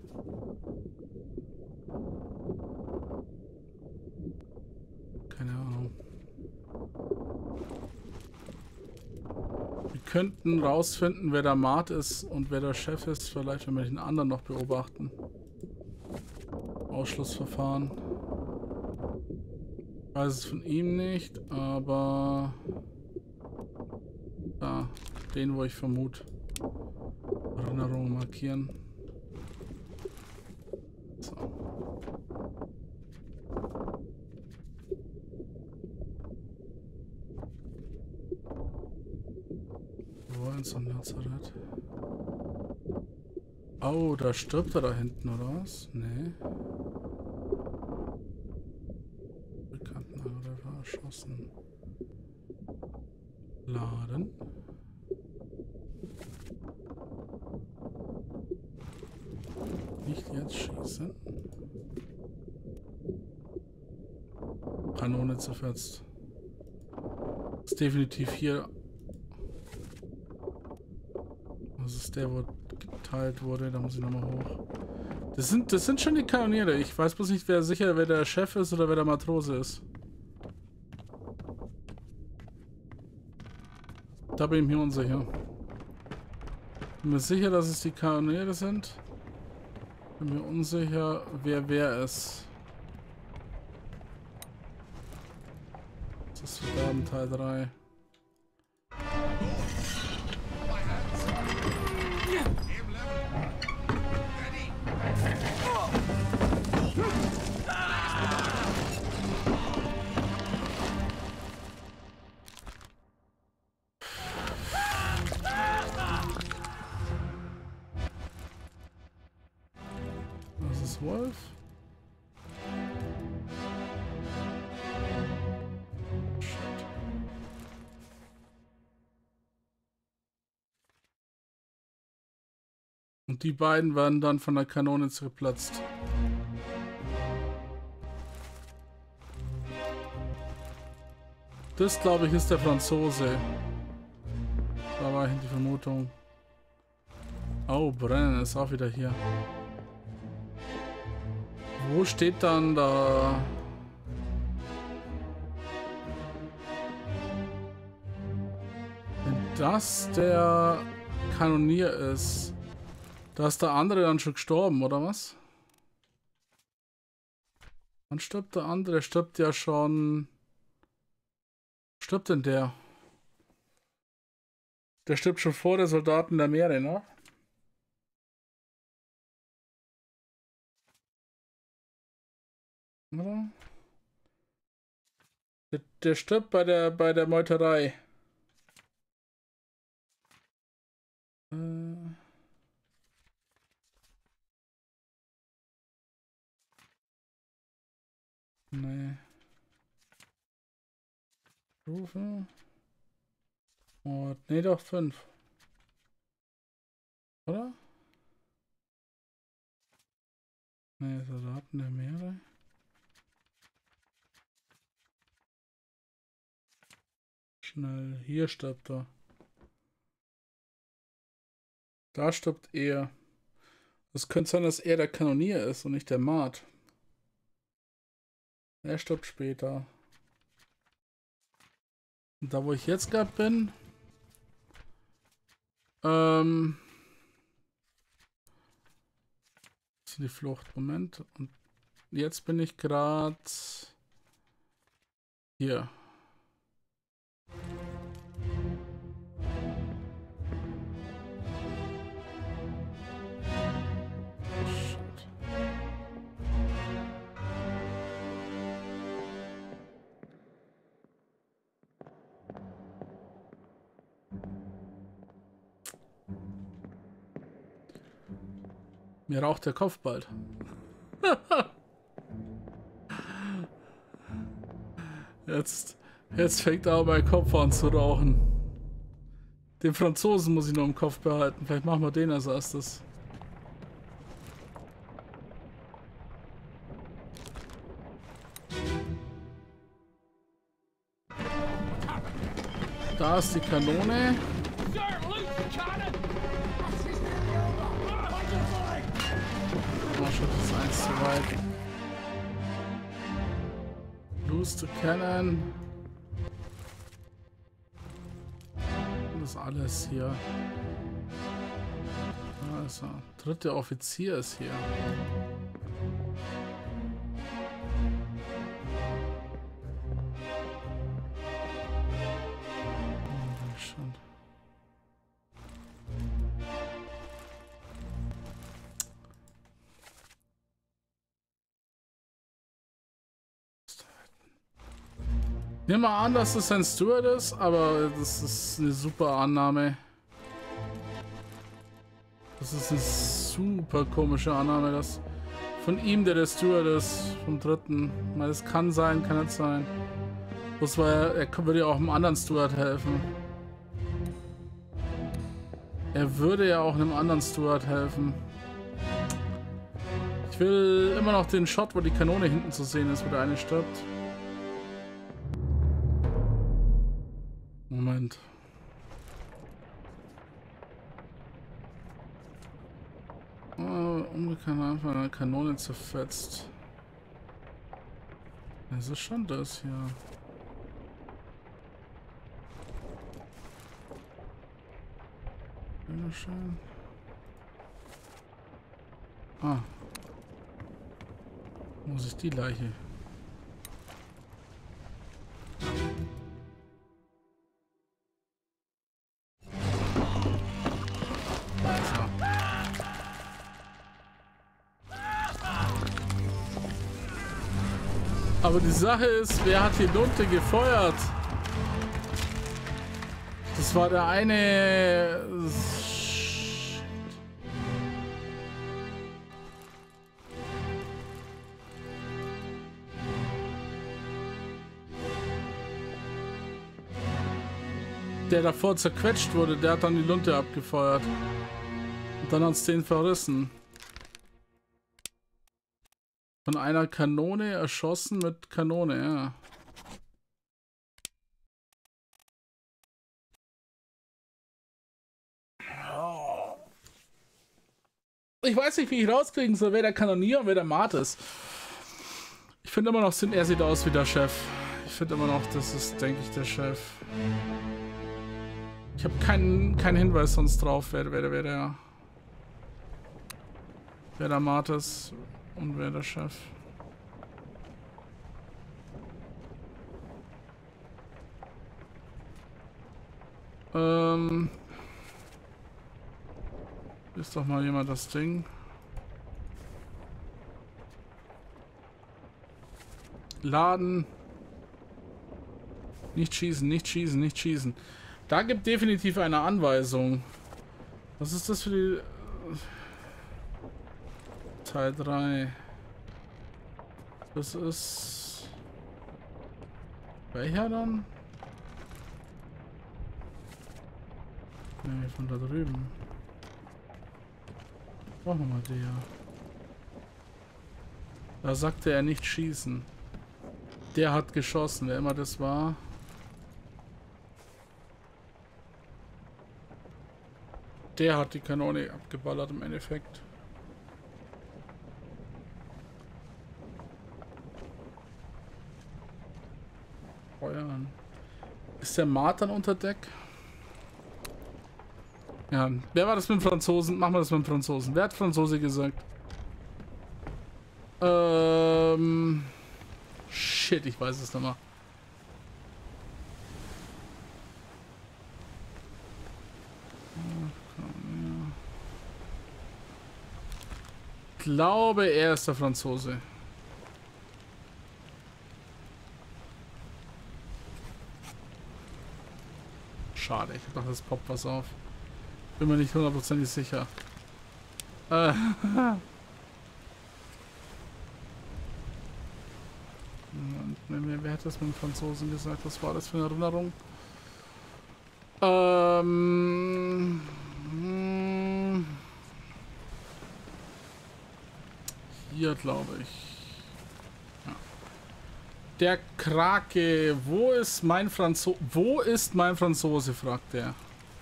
Keine Ahnung. Wir könnten rausfinden, wer der Mart ist und wer der Chef ist. Vielleicht, wenn wir den anderen noch beobachten. Ausschlussverfahren. Ich weiß es von ihm nicht, aber... Da, den, wo ich vermute. Erinnerungen markieren. So. Wir wollen zum Lazarett. Oh, da stirbt er da hinten, oder was? Nee. Bekannten Angreifer erschossen. Laden. Nicht jetzt schießen. Kanone zerfetzt. Das ist definitiv hier. Das ist der, wo geteilt wurde. Da muss ich nochmal hoch. Das sind, das sind schon die Kanoniere. Ich weiß bloß nicht, wer sicher, wer der Chef ist oder wer der Matrose ist. Da bin ich mir unsicher. Bin mir sicher, dass es die Kanoniere sind. Bin mir unsicher, wer wer ist. Das ist Verderben Teil drei. Das ist Wolf. Und die beiden werden dann von der Kanone zerplatzt. Das, glaube ich, ist der Franzose. Da war die Vermutung. Oh, Brennen ist auch wieder hier. Wo steht dann da das der Kanonier ist, da ist der andere dann schon gestorben, oder was? Wann stirbt der andere? Der stirbt ja schon... Stirbt denn der? Der stirbt schon vor der Soldaten der Meere, ne? Oder? Der, der stirbt bei der bei der Meuterei. Äh... Nee. Stufe. Oh, nee, doch fünf. Oder? Nee, Soldaten der Meere. Schnell. Hier stirbt er. Da stirbt er. Es könnte sein, dass er der Kanonier ist und nicht der Mart. Er stirbt später. Und da, wo ich jetzt gerade bin, ähm, ist die Flucht. Moment. Und jetzt bin ich gerade hier. Mir raucht der Kopf bald. jetzt, jetzt fängt aber mein Kopf an zu rauchen. Den Franzosen muss ich noch im Kopf behalten. Vielleicht machen wir den als erstes. Da ist die Kanone. Das ist eins zu weit. Loose to Cannon. Das ist alles hier. Also, dritter Offizier ist hier. Oh, schon. Ich nehme mal an, dass es ein Steward ist, aber das ist eine super Annahme. Das ist eine super komische Annahme, dass von ihm der der Steward ist, vom dritten. Das kann sein, kann nicht sein. Bloß weil er, er würde ja auch einem anderen Steward helfen. Er würde ja auch einem anderen Steward helfen. Ich will immer noch den Shot, wo die Kanone hinten zu sehen ist, wo der eine stirbt. Moment. Oh, unbekannt einfach eine Kanone zerfetzt. Das ist schon das hier. Schön. Ah. Wo ist die Leiche? Aber die Sache ist, wer hat die Lunte gefeuert? Das war der eine... Der davor zerquetscht wurde, der hat dann die Lunte abgefeuert. Und dann hat es den verrissen. Von einer Kanone erschossen mit Kanone, ja. Ich weiß nicht, wie ich rauskriegen soll, wer der Kanonier und wer der Mart ist. Ich finde immer noch, er sieht aus wie der Chef. Ich finde immer noch, das ist, denke ich, der Chef. Ich habe keinen keinen Hinweis sonst drauf, wer, wer, wer der wer der Mart ist und wer der Chef. Ähm ist doch mal jemand das Ding. Laden. Nicht schießen, nicht schießen, nicht schießen. Da gibt definitiv eine Anweisung. Was ist das für die... Teil drei. Das ist... Welcher dann? Ne, von da drüben. Brauchen wir mal der. Da sagte er nicht schießen. Der hat geschossen, wer immer das war. Der hat die Kanone abgeballert im Endeffekt. Feuern. Ist der Mart dann unter Deck? Ja, wer war das mit dem Franzosen? Machen wir das mit dem Franzosen. Wer hat Franzose gesagt? Ähm... Shit, ich weiß es nochmal. Ich glaube, er ist der Franzose. Schade, ich dachte, es poppt was auf. Bin mir nicht hundertprozentig sicher. Äh. Wer hat das mit dem Franzosen gesagt? Was war das für eine Erinnerung? Ähm. Hier, glaube ich. Ja. Der Krake. Wo ist mein Franzose? Wo ist mein Franzose? Fragt er.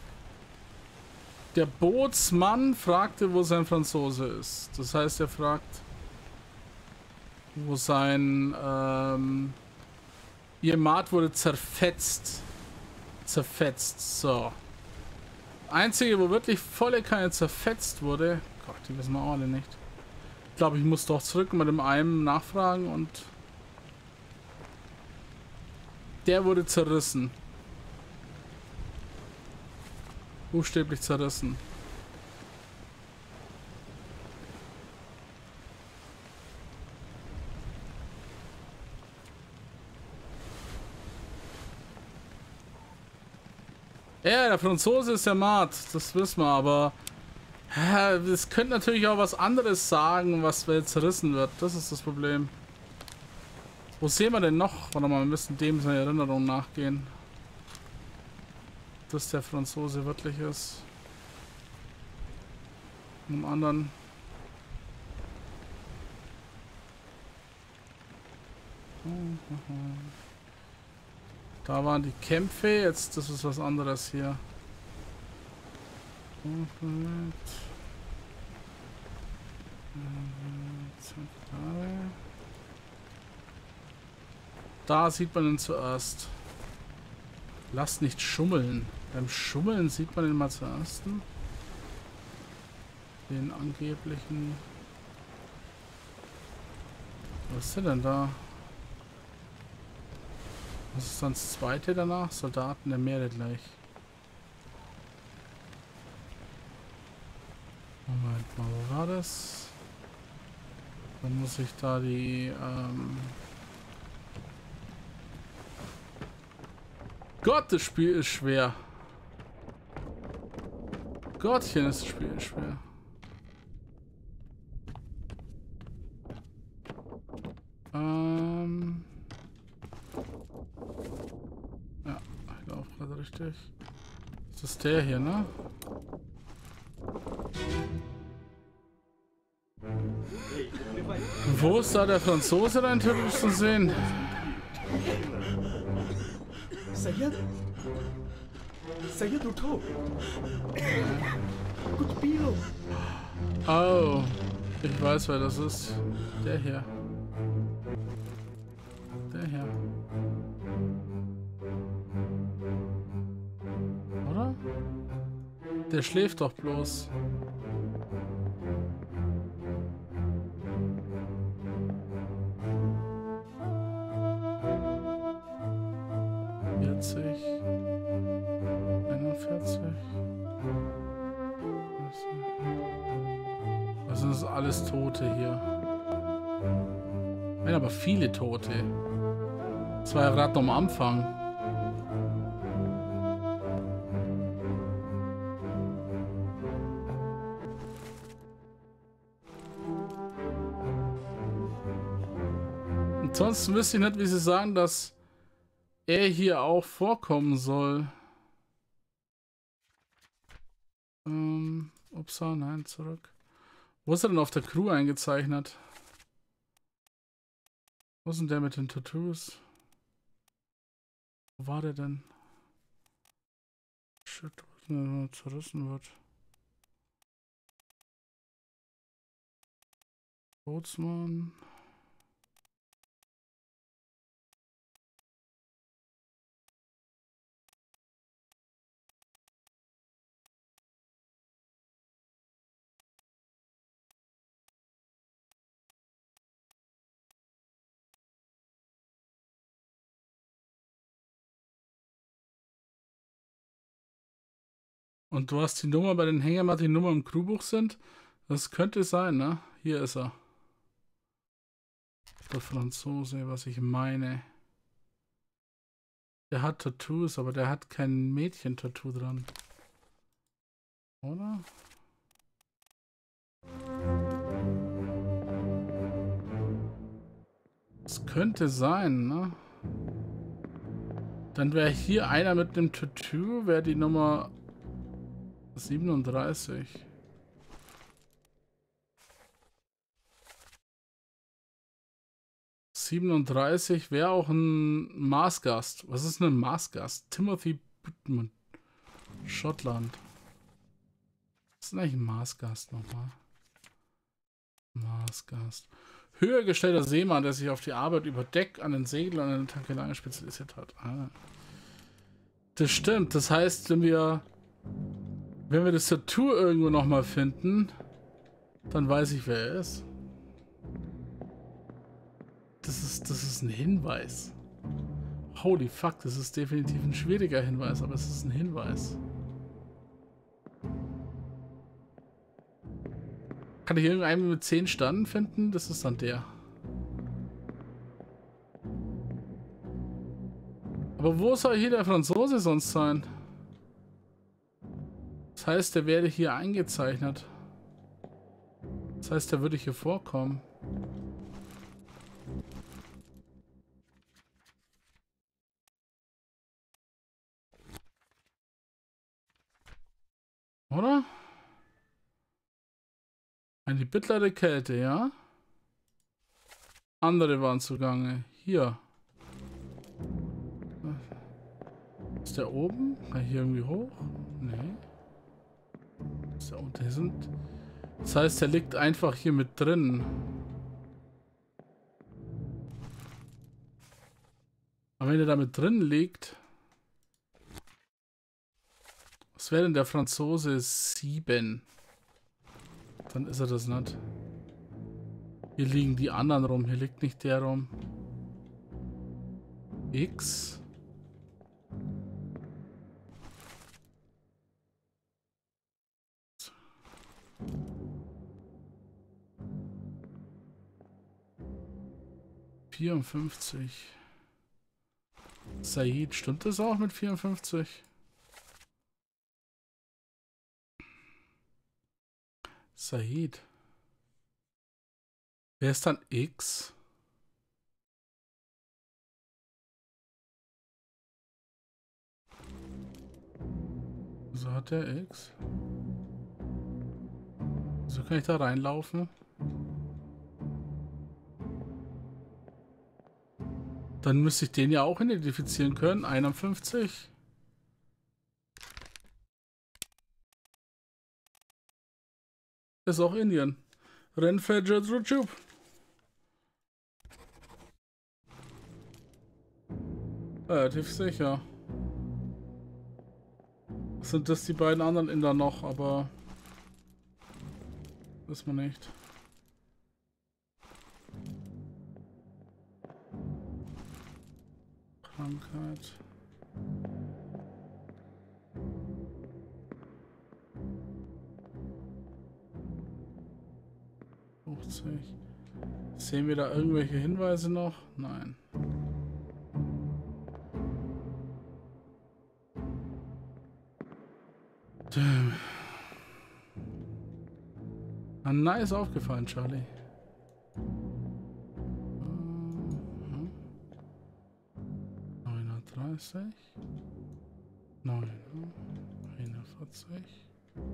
Der Bootsmann fragte, wo sein Franzose ist. Das heißt, er fragt, wo sein ähm, ihr Mart wurde zerfetzt. Zerfetzt. So. Einzige, wo wirklich volle Kanne zerfetzt wurde. Gott, die wissen wir auch alle nicht. Ich glaube, ich muss doch zurück mit dem einen nachfragen und der wurde zerrissen. Buchstäblich zerrissen. Ja, der Franzose ist der Mart, das wissen wir, aber es könnte natürlich auch was anderes sagen, was jetzt zerrissen wird. Das ist das Problem. Wo sehen wir denn noch? Warte mal, wir müssen dem seine Erinnerung nachgehen. Dass der Franzose wirklich ist. Einem anderen. Da waren die Kämpfe, jetzt das ist was anderes hier. Da sieht man ihn zuerst. Lass nicht schummeln. Beim Schummeln sieht man ihn mal zuerst. Den angeblichen... Was ist der denn da? Was ist dann das zweite danach? Soldaten der Meere gleich. Moment mal, wo war das? Dann muss ich da die... Ähm Gott, das Spiel ist schwer. Gottchen, ist das Spiel schwer. Ähm... Ja, ich laufe gerade richtig. Das ist der hier, ne? Wo ist da der Franzose rein theoretisch zu sehen? Sayed? Sayed Ruto. Good Bill. Oh, ich weiß, wer das ist. Der hier. Der hier. Oder? Der schläft doch bloß. vierzig. einundvierzig. Das sind alles Tote hier. Nein, aber viele Tote. Das war ja gerade noch am Anfang. Ansonsten wüsste ich nicht, wie sie sagen, dass er hier auch vorkommen soll. Ähm, upsa, nein, zurück. Wo ist er denn auf der Crew eingezeichnet? Wo ist denn der mit den Tattoos? Wo war der denn? Shit, wo ist denn der, wenn er zerrissen wird? Bootsmann. Und du hast die Nummer bei den Hängern, die Nummer im Crewbuch sind? Das könnte sein, ne? Hier ist er. Der Franzose, was ich meine. Der hat Tattoos, aber der hat kein Mädchen-Tattoo dran. Oder? Das könnte sein, ne? Dann wäre hier einer mit einem Tattoo, wäre die Nummer siebenunddreißig. siebenunddreißig wäre auch ein Marsgast. Was ist ein Marsgast? Timothy Butman. Schottland. Was ist denn eigentlich ein Marsgast nochmal? Marsgast. Höher gestellter Seemann, der sich auf die Arbeit über Deck, an den Segeln und an den Tankeleien spezialisiert hat. Ah. Das stimmt. Das heißt, wenn wir wenn wir das Tattoo irgendwo nochmal finden, dann weiß ich, wer er ist. Das ist, das ist ein Hinweis. Holy fuck, das ist definitiv ein schwieriger Hinweis, aber es ist ein Hinweis. Kann ich irgendeinen mit zehn Sternen finden? Das ist dann der. Aber wo soll hier der Franzose sonst sein? Das heißt, der wäre hier eingezeichnet. Das heißt, der würde hier vorkommen. Oder? Eine bittere Kälte, ja? Andere waren zugange. Hier. Ist der oben? Kann ich hier irgendwie hoch? Nee. Ist der unten? Sind. Das heißt, der liegt einfach hier mit drin. Aber wenn er da mit drin liegt. Was wäre denn der Franzose sieben? Dann ist er das nicht. Hier liegen die anderen rum. Hier liegt nicht der rum. X. vierundfünfzig. Said, stimmt das auch mit vierundfünfzig? Said. Wer ist dann X? So hat der X. So kann ich da reinlaufen. Dann müsste ich den ja auch identifizieren können. einundfünfzig. Ist auch Indien. Renfrew Rujub. Relativ sicher. Sind das die beiden anderen Inder noch, aber wissen wir nicht. Krankheit. fünfzig. Sehen wir da irgendwelche Hinweise noch? Nein. Ah, nice aufgefallen, Charlie. neununddreißig. neun. einundvierzig.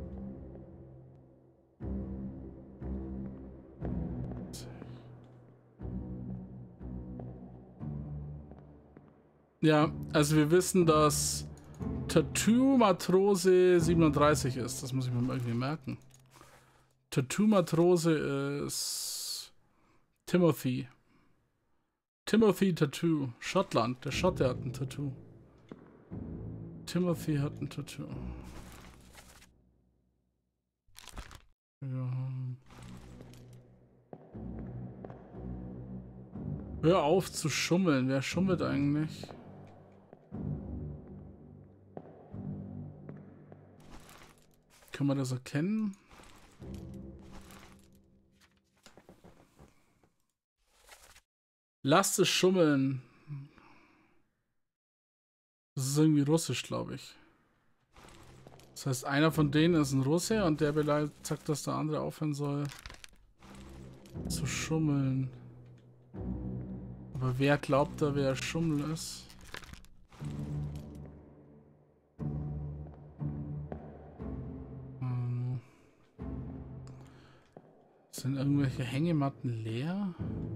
Ja, also wir wissen, dass Tattoo Matrose siebenunddreißig ist. Das muss ich mir mal irgendwie merken. Tattoo Matrose ist Timothy. Timothy Tattoo. Schottland. Der Schotte hat ein Tattoo. Timothy hat ein Tattoo. Ja. Hör auf zu schummeln. Wer schummelt eigentlich? Kann man das erkennen? Lasst es schummeln. Das ist irgendwie russisch, glaube ich. Das heißt, einer von denen ist ein Russe und der sagt, dass der andere aufhören soll zu schummeln. Aber wer glaubt da, wer Schummel ist? Hm. Sind irgendwelche Hängematten leer?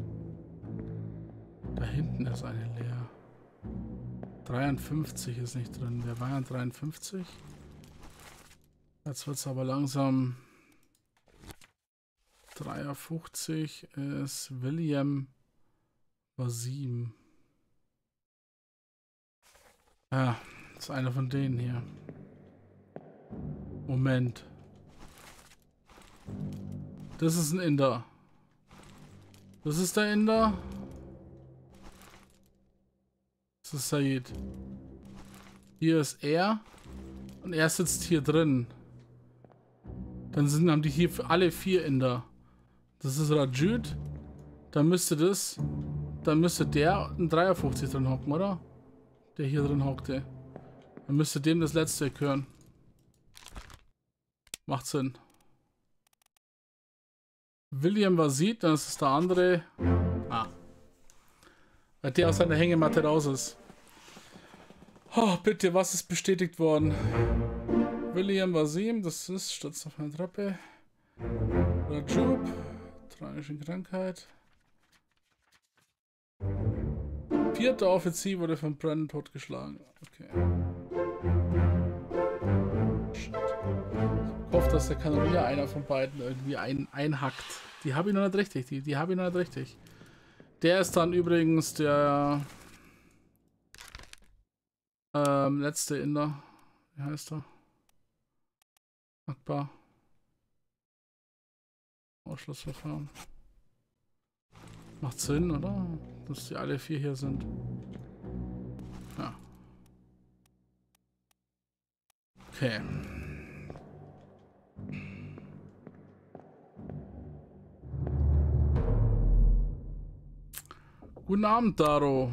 Da hinten ist eine leer. dreiundfünfzig ist nicht drin. Wer war ja dreiundfünfzig? Jetzt wird es aber langsam. dreiundfünfzig ist William war sieben. Ja, das ist einer von denen hier. Moment. Das ist ein Inder. Das ist der Inder. Das ist Said. Hier ist er. Und er sitzt hier drin. Dann sind, haben die hier alle vier Inder. Das ist Rajut. Dann müsste das. Dann müsste der ein dreiundfünfzig drin hocken, oder? Der hier drin hockte. Dann müsste dem das letzte gehören. Macht Sinn. William Wasid, dann ist es der andere. Ah. Weil der aus seiner Hängematte raus ist. Oh, bitte, was ist bestätigt worden? William Wasim, das ist, stürzt auf eine Treppe. Rajub, tragische Krankheit. Vierter Offizier wurde von Brennan totgeschlagen. Okay. Shit. Ich hoffe, dass der Kanonier einer von beiden irgendwie ein, einhackt. Die habe ich noch nicht richtig. Die, die habe ich noch nicht richtig. Der ist dann übrigens der ähm, letzte Inder. Wie heißt er? Akbar. Ausschlussverfahren. Macht Sinn, oder? Dass die alle vier hier sind. Ja. Okay. Guten Abend, Daro.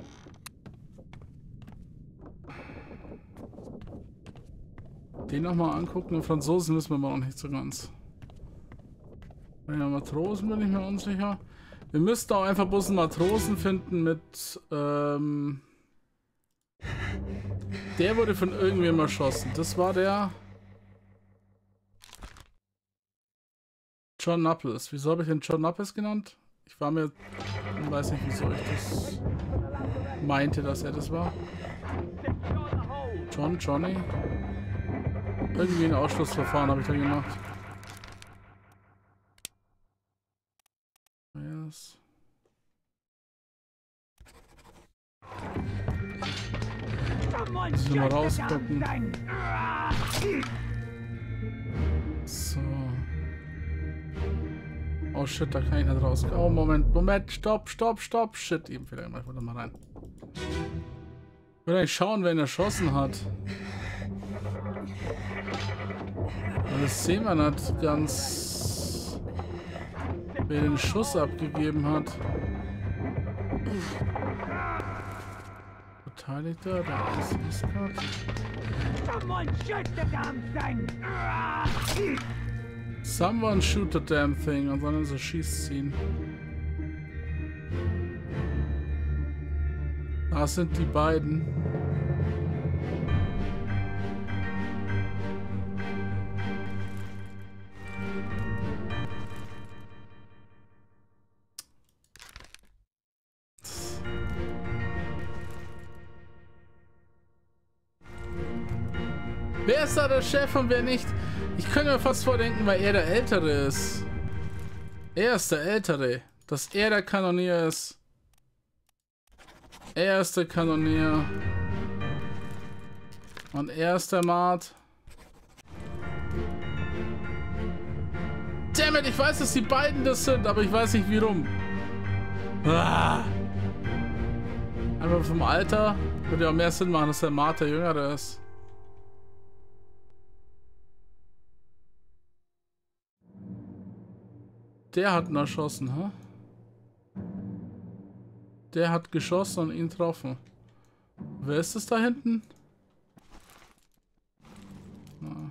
Den nochmal angucken. Den Franzosen wissen wir aber noch nicht so ganz. Bei den Matrosen bin ich mir unsicher. Wir müssten auch einfach bloß einen Matrosen finden mit, ähm... der wurde von irgendwem erschossen. Das war der... John Knupples. Wieso habe ich den John Knupples genannt? Ich war mir... Ich weiß nicht, wieso ich das meinte, dass er das war. John, Johnny. Irgendwie ein Ausschlussverfahren habe ich da gemacht. Yes. Müssen wir mal rausgucken. So. Oh shit, da kann ich nicht raus. Oh, Moment, Moment, stopp, stopp, stopp. Shit, eben vielleicht mal, mal rein. Ich will eigentlich schauen, wer ihn erschossen hat. Aber das sehen wir nicht ganz, wer den Schuss abgegeben hat. Beteiligter, da ist Iskart. Someone shoot the damn thing! Someone shoot the damn thing. Und dann ist er Schießziehen. Da sind die beiden. Wer ist da der Chef und wer nicht? Ich könnte mir fast vordenken, weil er der Ältere ist. Er ist der Ältere. Dass er der Kanonier ist. Er ist der Kanonier. Und er ist der Mart. Dammit, ich weiß, dass die beiden das sind, aber ich weiß nicht wie rum. Ah. Einfach vom Alter würde ja auch mehr Sinn machen, dass der Mart der Jüngere ist. Der hat ihn erschossen, ha? Der hat geschossen und ihn getroffen. Wer ist es da hinten? Na.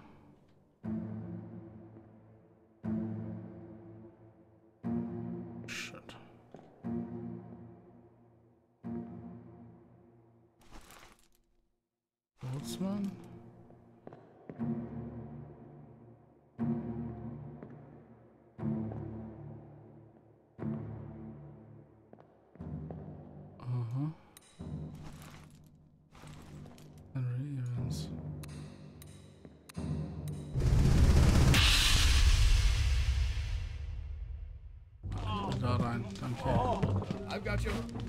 Shit. Bootsmann. Da rein, danke. I've got you.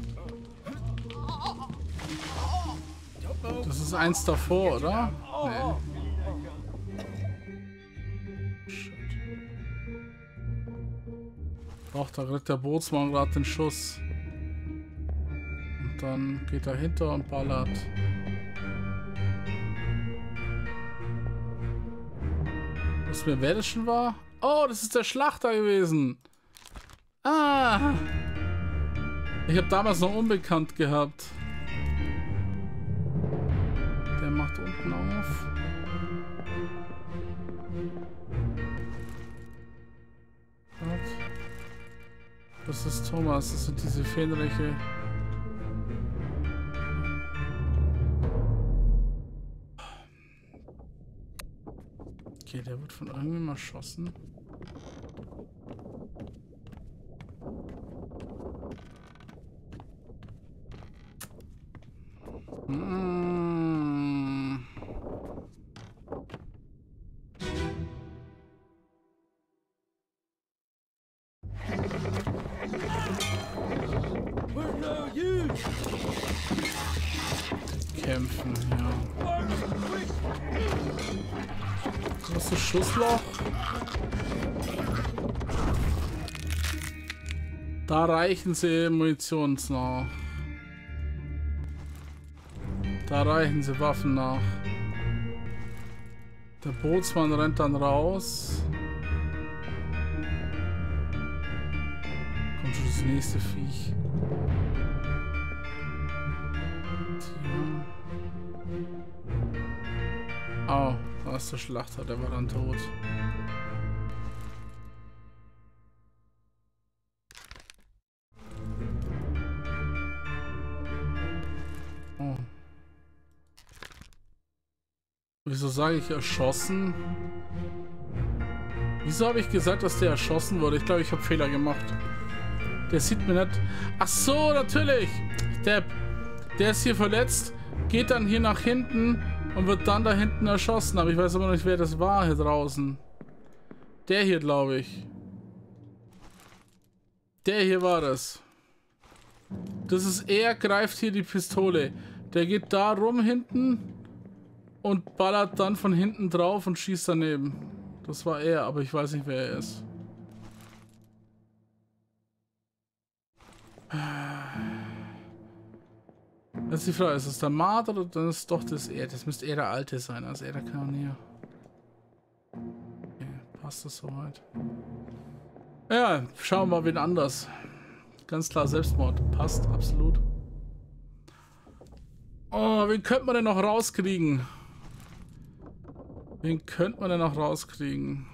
Das ist eins davor, oder? Nee. Shit. Doch, da kriegt der Bootsmann gerade den Schuss. Und dann geht er hinter und ballert. Was mir wer das schon war? Oh, das ist der Schlachter gewesen. Ah! Ich habe damals noch unbekannt gehabt. Der macht unten auf. Das ist Thomas, das sind diese Fähnriche. Okay, der wird von irgendjemandem erschossen. Mm. Kämpfen, ja. Was ist das Schussloch? Da reichen sie Munitions nach. Da reichen sie Waffen nach. Der Bootsmann rennt dann raus. Kommt schon das nächste Viech. Oh, da ist der Schlachter, der war dann tot. Oh. Wieso sage ich erschossen? Wieso habe ich gesagt, dass der erschossen wurde? Ich glaube, ich habe Fehler gemacht. Der sieht mir nicht... Ach so, natürlich! Der, der ist hier verletzt, geht dann hier nach hinten und wird dann da hinten erschossen. Aber ich weiß aber nicht, wer das war hier draußen. Der hier, glaube ich. Der hier war das. Das ist er, greift hier die Pistole. Der geht da rum hinten und ballert dann von hinten drauf und schießt daneben. Das war er, aber ich weiß nicht, wer er ist. Das ist die Frage, ist es der Mart oder dann ist doch das er? Das müsste eher der Alte sein, als er der Kanonier. Okay, passt das soweit? Ja, schauen wir mal wen anders. Ganz klar Selbstmord. Passt, absolut. Oh, wen könnte man denn noch rauskriegen? Wen könnte man denn noch rauskriegen?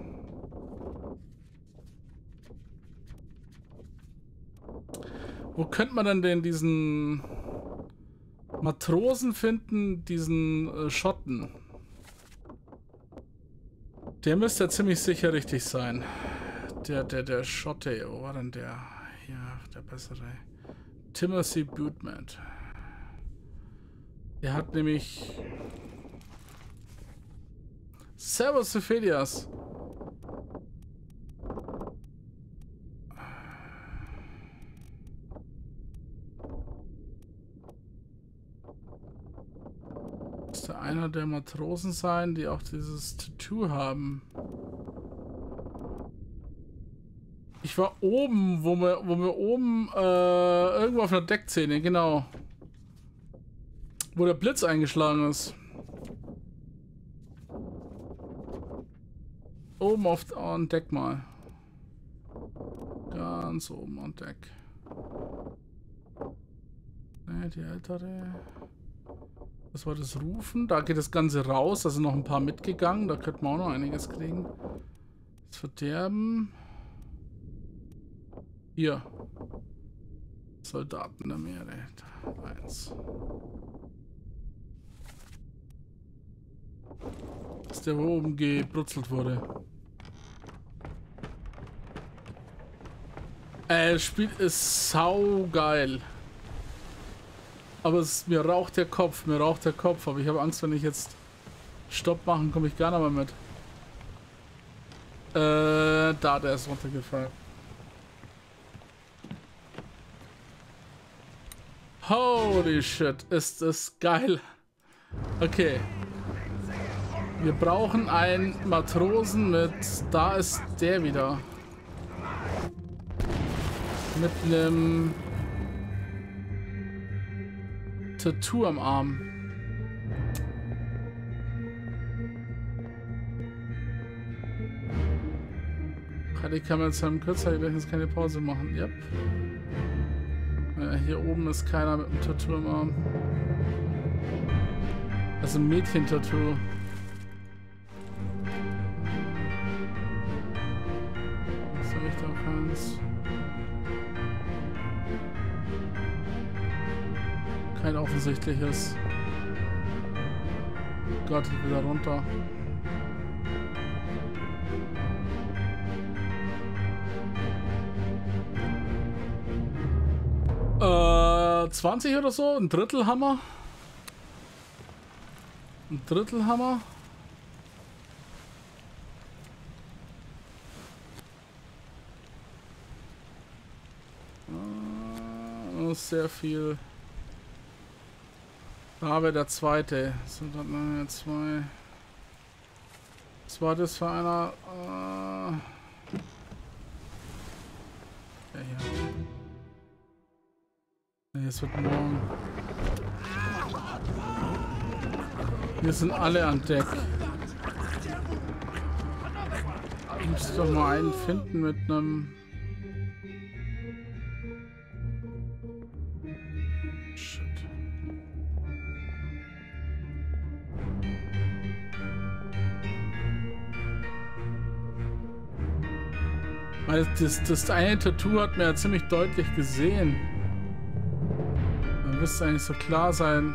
Wo könnte man denn den diesen Matrosen finden, diesen äh, Schotten? Der müsste ja ziemlich sicher richtig sein. Der, der, der Schotte, wo war denn der? Hier, der bessere. Timothy Bootman. Der hat nämlich... Servus, Sophelias. Müsste einer der Matrosen sein, die auch dieses Tattoo haben. Ich war oben, wo wir, wo wir oben äh, irgendwo auf einer Deckzähne, genau. Wo der Blitz eingeschlagen ist. Oben auf on Deck mal. Ganz oben on Deck. Ne, die ältere. Das war das Rufen. Da geht das Ganze raus. Da sind noch ein paar mitgegangen. Da könnten wir auch noch einiges kriegen. Das Verderben. Hier. Soldaten der Meere. Eins. Das ist der, wo oben gebrutzelt wurde. Äh, das Spiel ist saugeil. Aber es, mir raucht der Kopf, mir raucht der Kopf. Aber ich habe Angst, wenn ich jetzt Stopp machen, komme ich gar nicht mehr mit. Äh, da, der ist runtergefallen. Holy shit, ist das geil. Okay. Wir brauchen einen Matrosen mit... Da ist der wieder. Mit einem... Tattoo am Arm. Ich kann mit seinem Kurzzeitgedächtnis keine Pause machen. Yep. Ja, hier oben ist keiner mit einem Tattoo am Arm. Das ist ein Mädchen-Tattoo. Was soll ich da keins? Kein offensichtliches. Gott, ich will da runter. Äh, zwanzig oder so? Ein Drittelhammer? Ein Drittelhammer? Äh, sehr viel. Da wäre der zweite. Sind dann noch zwei. Was war das für einer? Äh, der hier. Nee, es wird morgen. Hier sind alle an Deck. Ich muss doch mal einen finden mit einem. Shit. Weil das, das eine Tattoo hat mir ja ziemlich deutlich gesehen. Müsste eigentlich so klar sein.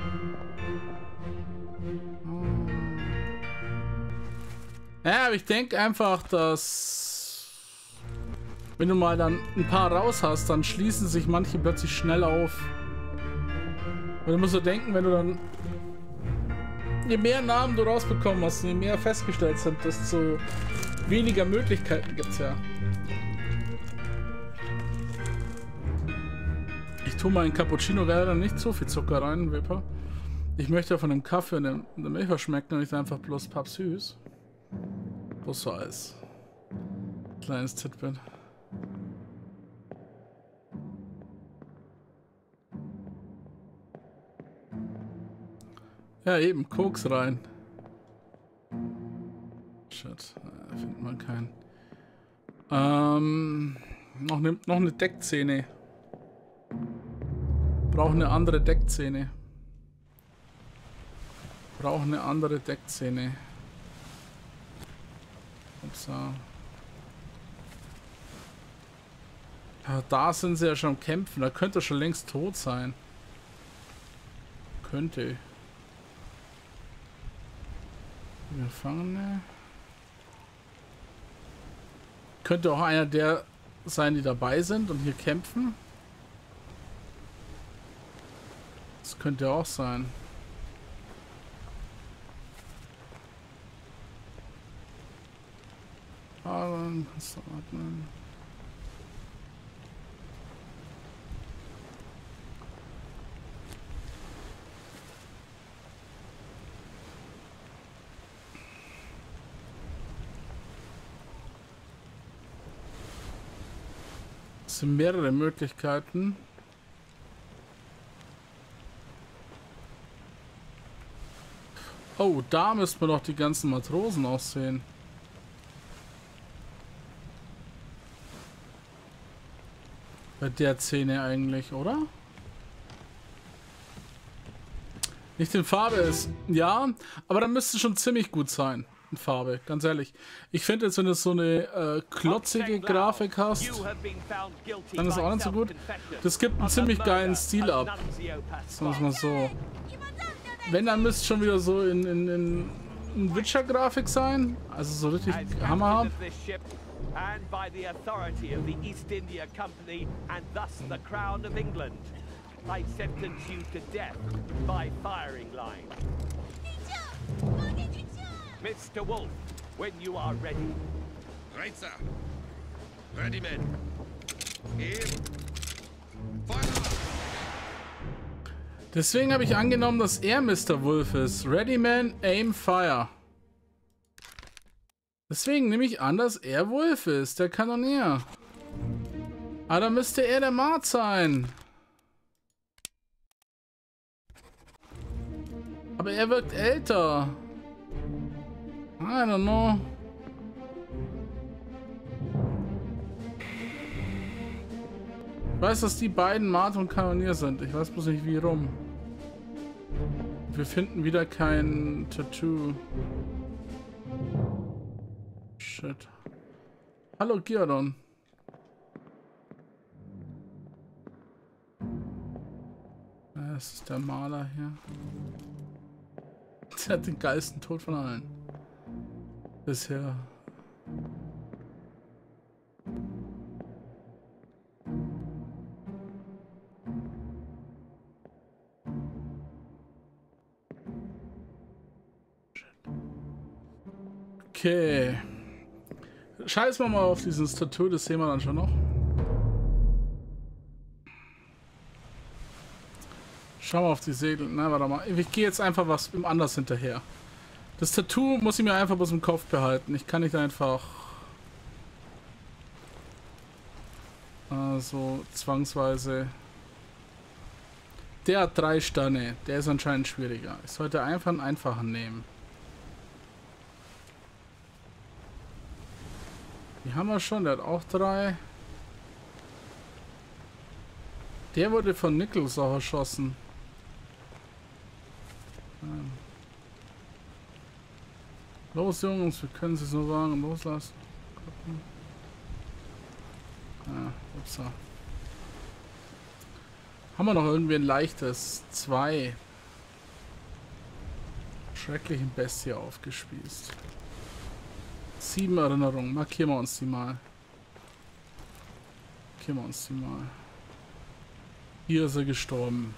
Ja, aber ich denke einfach, dass wenn du mal dann ein paar raus hast, dann schließen sich manche plötzlich schnell auf. Und du musst so denken, wenn du dann je mehr Namen du rausbekommen hast, je mehr festgestellt sind, desto weniger Möglichkeiten gibt es ja. Ich tue mal in Cappuccino leider nicht so viel Zucker rein, Vapor. Ich möchte von dem Kaffee und dem, der Milch schmecken und nicht einfach bloß pappsüß. Bloß so als kleines Titbit. Ja, eben, Koks rein. Shit, da findet man keinen. Ähm, noch eine, noch eine Deckzähne. Brauche eine andere Deckzähne. Brauche eine andere Deckzähne. Upsa. Ja, da sind sie ja schon am Kämpfen. Da könnte er schon längst tot sein. Könnte. Gefangene. Könnte auch einer der sein, die dabei sind und hier kämpfen. Das könnte auch sein. Aber dann kannst du atmen. Es sind mehrere Möglichkeiten. Oh, da müssten wir doch die ganzen Matrosen auch sehen. Bei der Szene eigentlich, oder? Nicht in Farbe ist. Ja, aber dann müsste es schon ziemlich gut sein. In Farbe, ganz ehrlich. Ich finde jetzt, wenn du so eine äh, klotzige Grafik hast, dann ist auch nicht so gut. Das gibt einen ziemlich geilen Stil ab. Sagen wir mal so. Wenn, dann müsste es schon wieder so in, in, in, in Witcher-Grafik sein. Also so richtig hammerhaft. And by the authority of the East India Company and thus the Crown of England, I sentence you to death by firing line. Mister Wolf, when you are ready. Right, sir. Ready, men. Aim. Fire! Deswegen habe ich angenommen, dass er Mister Wolf ist. Ready, man, aim, fire. Deswegen nehme ich an, dass er Wolf ist, der Kanonier. Ah, dann müsste er der Mart sein. Aber er wirkt älter. I don't know. Ich weiß, dass die beiden Mart und Kanonier sind. Ich weiß bloß nicht wie rum. Wir finden wieder kein Tattoo. Shit. Hallo Giordon. Das ist der Maler hier. Der hat den geilsten Tod von allen. Bisher. Okay. Scheiß mal mal auf dieses Tattoo, das sehen wir dann schon noch. Schau mal auf die Segel. Na, warte mal. Ich gehe jetzt einfach was im anders hinterher. Das Tattoo muss ich mir einfach aus dem Kopf behalten. Ich kann nicht einfach äh, so zwangsweise. Der hat drei Sterne. Der ist anscheinend schwieriger. Ich sollte einfach einen einfachen nehmen. Die haben wir schon. Der hat auch drei. Der wurde von Nichols auch erschossen. Ähm. Los, Jungs, wir können sie so wagen. Loslassen. Ah, upsa. Haben wir noch irgendwie ein leichtes? Zwei. Schrecklichen Bestie aufgespießt. Sieben Erinnerungen. Markieren wir uns die mal. Markieren wir uns die mal. Hier ist er gestorben.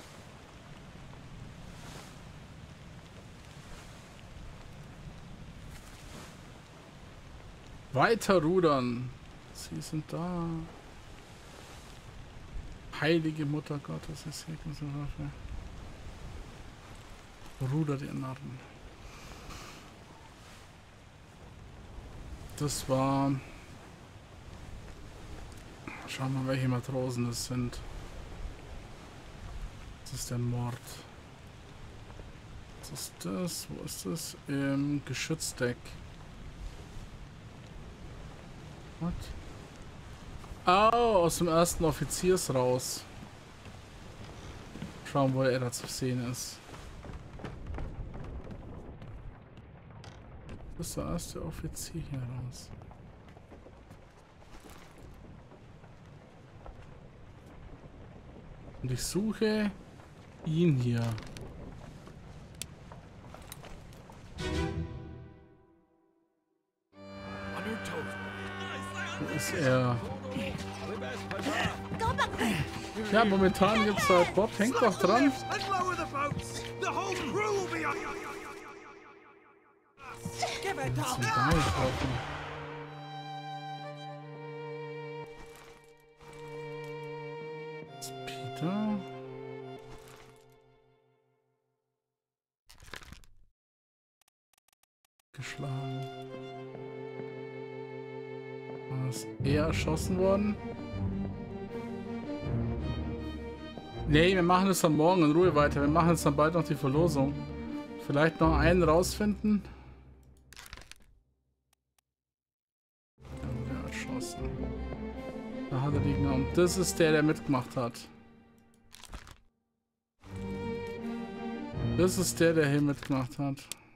Weiter rudern. Sie sind da. Heilige Mutter Gottes ist Segen zur Waffe. Bruder der Narren. Das war... Schauen wir mal, welche Matrosen das sind. Das ist der Mord. Was ist das? Wo ist das? Im Geschützdeck. What? Oh, aus dem ersten Offiziers raus. Schauen, wo er da zu sehen ist. Das ist der erste Offizier hier raus. Und ich suche ihn hier. Wo ist er? Ja, momentan gibt's halt Bob, hängt doch dran. Das ist gar nicht offen. Das ist Peter. Geschlagen. Ist er erschossen worden? Nee, wir machen es dann morgen in Ruhe weiter. Wir machen jetzt dann bald noch die Verlosung. Vielleicht noch einen rausfinden. Ja, der erschossen. Da hat er die genommen. Das ist der, der mitgemacht hat. Das ist der, der hier mitgemacht hat.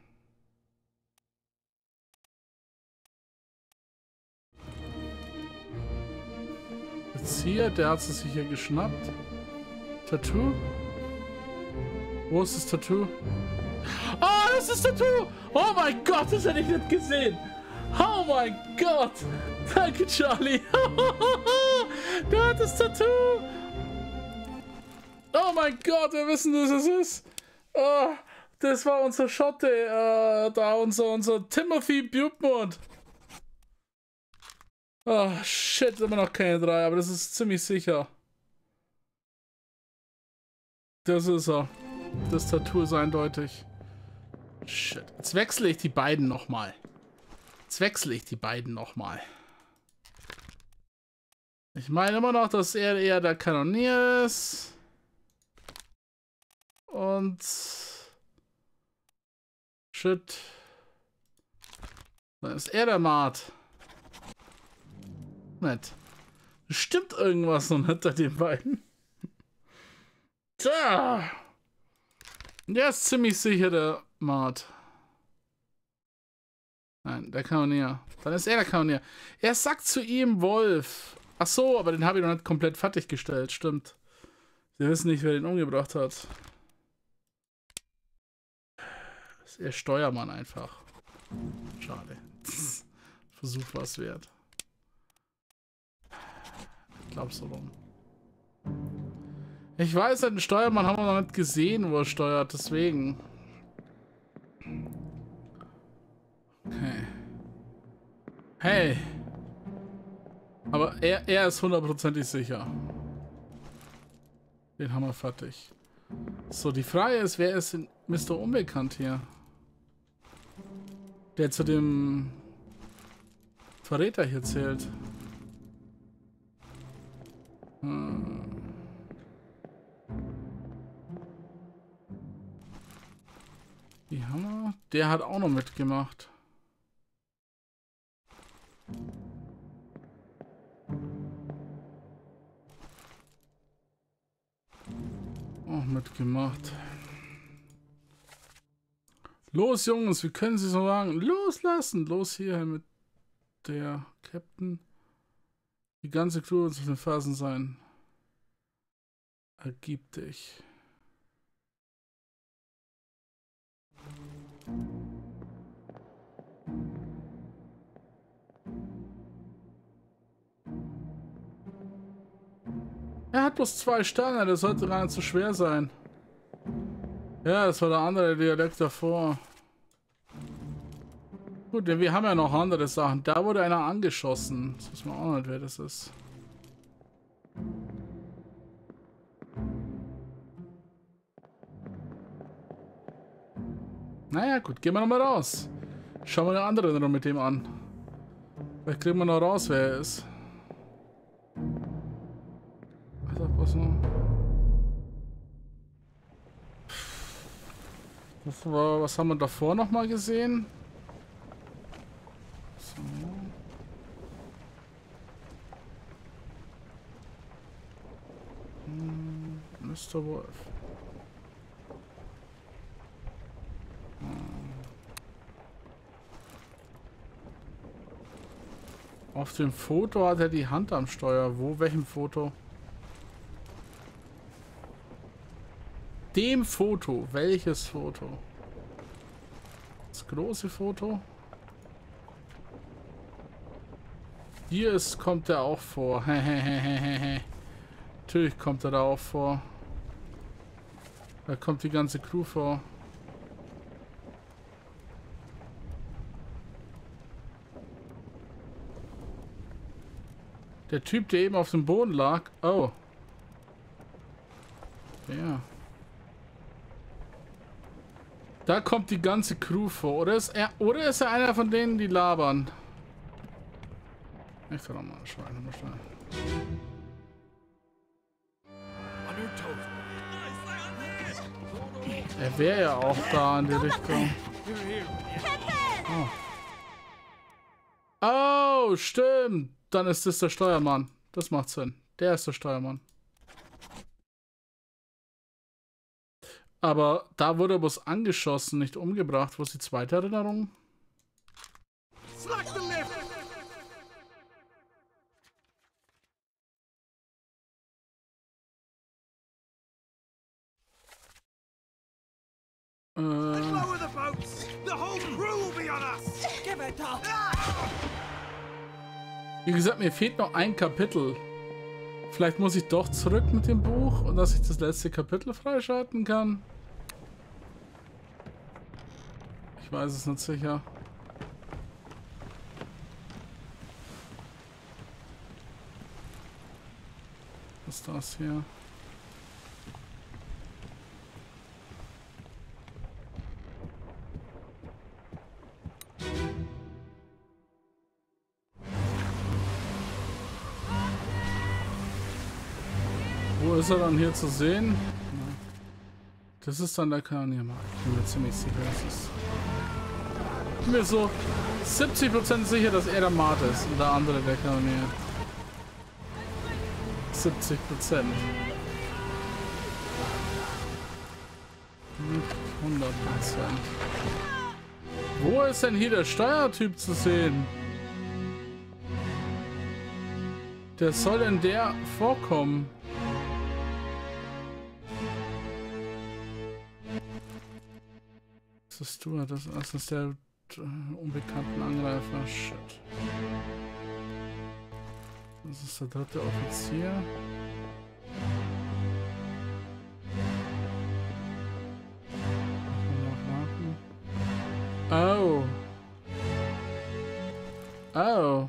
Jetzt hier, der hat es sich hier geschnappt. Tattoo? Wo ist das Tattoo? Ah, das ist das Tattoo! Oh mein Gott, das hätte ich nicht gesehen! Oh mein Gott! Danke, Charlie! Der hat das Tattoo! Oh mein Gott, wir wissen, was es ist! Oh, das war unser Schotte, äh, da unser, unser Timothy Butemont. Oh, shit, immer noch keine drei, aber das ist ziemlich sicher. Das ist er. Das Tattoo ist eindeutig. Shit. Jetzt wechsle ich die beiden nochmal. Jetzt wechsle ich die beiden nochmal. Ich meine immer noch, dass er eher der Kanonier ist. Und... Shit. Dann ist er der Mart. Nett. Stimmt irgendwas noch hinter den beiden. Tja. Der ist ziemlich sicher der Mart. Nein, der Kanonier. Dann ist er der Kanonier. Er sagt zu ihm Wolf. Ach so, aber den habe ich noch nicht komplett fertiggestellt. Stimmt. Wir wissen nicht, wer den umgebracht hat. Das ist er Steuermann einfach. Schade. Versuch was wert. Ich glaube so rum. Ich weiß, den Steuermann haben wir noch nicht gesehen, wo er steuert, deswegen. Okay. Hey. Aber er, er ist hundertprozentig sicher. Den haben wir fertig. So, die Frage ist, wer ist denn Mister Unbekannt hier? Der zu dem Verräter hier zählt. Hm. Die Hammer. Der hat auch noch mitgemacht. Auch mitgemacht. Los, Jungs, wie können Sie so sagen? Loslassen! Los hier mit der Captain. Die ganze Crew wird auf den Fersen sein. Ergib dich. Er hat bloß zwei Sterne, das sollte gar nicht so schwer sein. Ja, das war der andere Dialekt davor. Gut, denn wir haben ja noch andere Sachen. Da wurde einer angeschossen. Das wissen wir auch nicht, wer das ist. Naja, gut, gehen wir nochmal raus. Schauen wir eine andere Runde mit dem an. Vielleicht kriegen wir noch raus, wer er ist. Also, was noch? Das war, was haben wir davor nochmal gesehen? So. Hm, Mister Wolf. Auf dem Foto hat er die Hand am Steuer. Wo? Welchem Foto? Dem Foto. Welches Foto? Das große Foto? Hier ist, kommt er auch vor. Natürlich kommt er da auch vor. Da kommt die ganze Crew vor. Der Typ, der eben auf dem Boden lag. Oh. Ja. Da kommt die ganze Crew vor. Oder ist er, oder ist er einer von denen, die labern? Ich soll nochmal schreien, nochmal schreien. Er wäre ja auch da in die Richtung. Oh. Oh, stimmt. Dann ist das der Steuermann. Das macht Sinn. Der ist der Steuermann. Aber da wurde er bloß angeschossen, nicht umgebracht. Wo ist die zweite Erinnerung? Äh. Wie gesagt, mir fehlt noch ein Kapitel. Vielleicht muss ich doch zurück mit dem Buch und dass ich das letzte Kapitel freischalten kann. Ich weiß es nicht sicher. Was ist das hier? Wo ist er dann hier zu sehen? Das ist dann der Kanoniermarkt. Ich bin mir ziemlich sicher, das ist. Ich bin mir so siebzig Prozent sicher, dass er der Mart ist und der andere der Kanonier. siebzig Prozent. Nicht hundert Prozent. Wo ist denn hier der Steuertyp zu sehen? Der soll in der vorkommen. Das ist du, das, das ist der äh, unbekannten Angreifer. Shit. Das ist der dritte Offizier. Oh. Oh.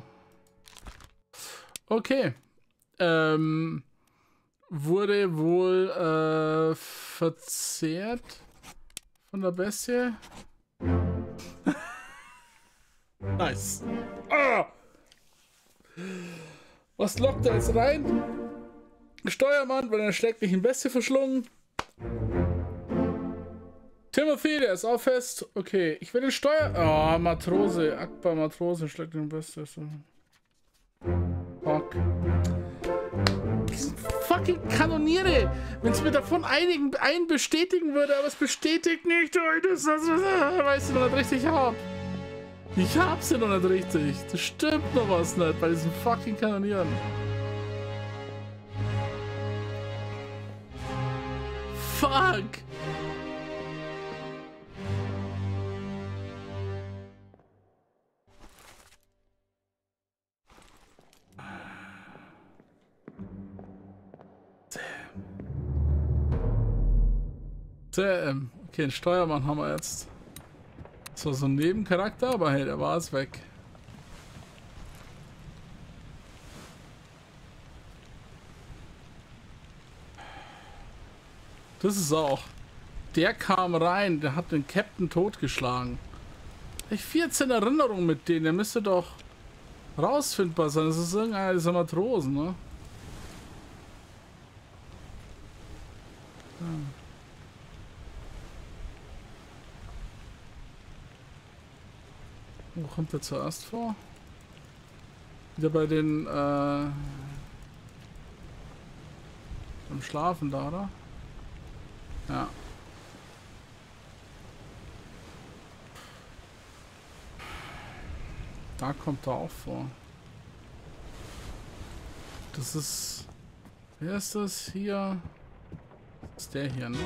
Okay. Ähm, wurde wohl äh, verzehrt von der Bestie. Nice. Ah! Was lockt er jetzt rein? Steuermann, weil er schrecklichen Bestie verschlungen. Timothy, der ist auch fest. Okay, ich will den Steuer... Oh, Matrose. Akbar Matrose schlägt den Bestie. Fuck. Fucking Kanoniere. Wenn es mir davon einigen einen bestätigen würde, aber es bestätigt nicht. Das, das, das, weißt du noch nicht richtig hab. Ich hab's ja noch nicht richtig. Das stimmt noch was nicht bei diesen fucking Kanonieren. Fuck. Damn. Okay, den Steuermann haben wir jetzt. So, so ein Nebencharakter, aber hey, der war es weg. Das ist auch. der kam rein, der hat den Captain totgeschlagen. Ich vierzehn Erinnerungen mit denen, der müsste doch rausfindbar sein. Das ist irgendeiner dieser Matrosen, ne? Hm. Wo kommt der zuerst vor? Wieder bei den, äh... beim Schlafen da, oder? Ja. Da kommt er auch vor. Das ist... Wer ist das hier? Das ist der hier, ne?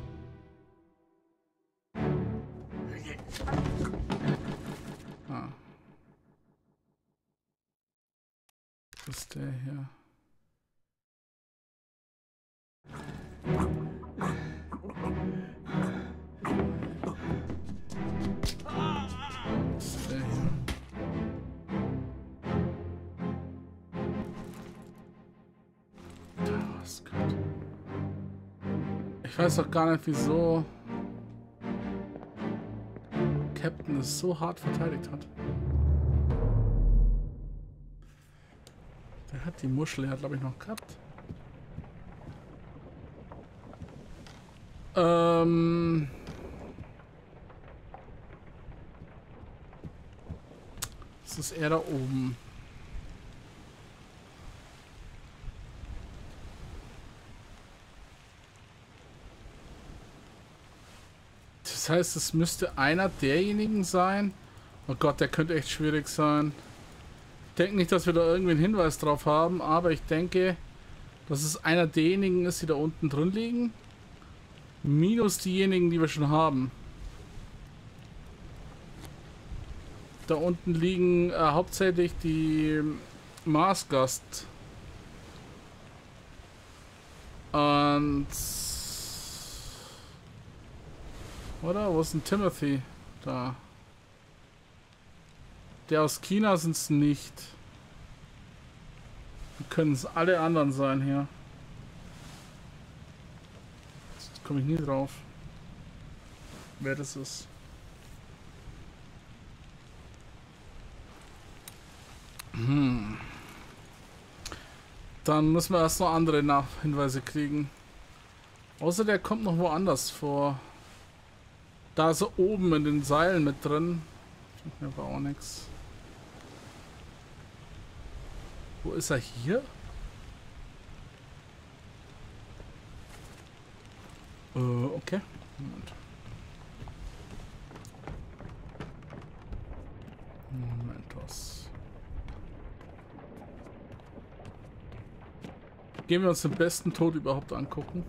Ah. Das ist der hier. Das ist der hier. Das gut. Ich weiß doch gar nicht, wieso Captain es so hart verteidigt hat. Der hat die Muschel, er hat glaube ich noch gehabt. Ähm... Das ist er da oben. Das heißt, es müsste einer derjenigen sein. Oh Gott, der könnte echt schwierig sein. Ich denke nicht, dass wir da irgendwie einen Hinweis drauf haben, aber ich denke, dass es einer derjenigen ist, die da unten drin liegen. Minus diejenigen, die wir schon haben. Da unten liegen äh, hauptsächlich die Marsgast. Und... Oder? Wo ist denn Timothy? Da. Der aus China sind es nicht. Können es alle anderen sein hier. Jetzt komme ich nie drauf. Wer das ist. Hm. Dann müssen wir erst noch andere Nach Hinweise kriegen. Außer der kommt noch woanders vor. Da ist er oben in den Seilen mit drin. Ich mir aber auch nichts. Wo ist er hier? Äh, okay. Moment. Momentos. Gehen wir uns den besten Tod überhaupt angucken.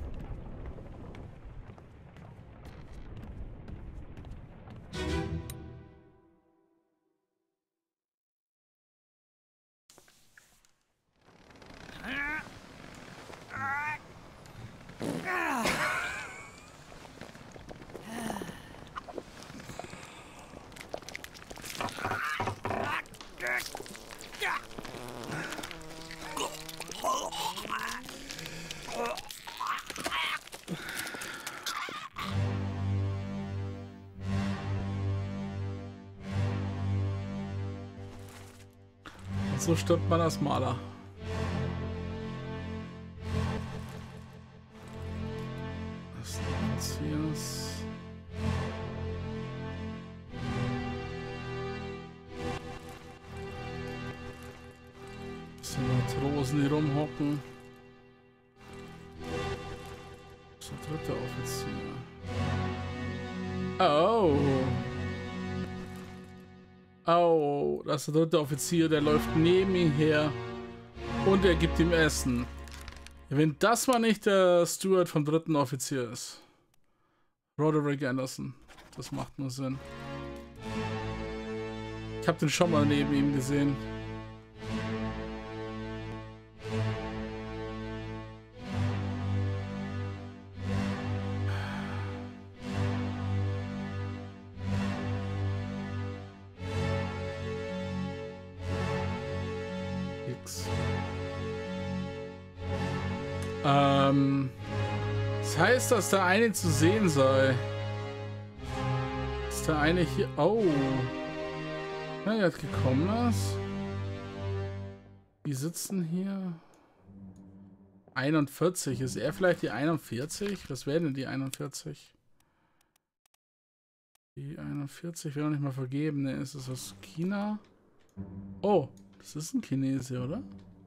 So stirbt man als Maler. Das ist jetzt hier. Das sind Matrosen, die rumhocken. Das ist der dritte Offizier. Oh! Oh, das ist der dritte Offizier, der läuft neben ihm her und er gibt ihm Essen. Wenn das mal nicht der Steward vom dritten Offizier ist. Roderick Anderson. Das macht nur Sinn. Ich habe den schon mal neben ihm gesehen. Ähm, Das heißt, dass der eine zu sehen sei. Ist der eine hier... Oh. Ja, er hat gekommen ist. Die sitzen hier. einundvierzig. Ist er vielleicht die einundvierzig? Was wäre denn die einundvierzig? Die einundvierzig wäre noch nicht mal vergeben. Ne, ist es aus China? Oh, das ist ein Chinese, oder?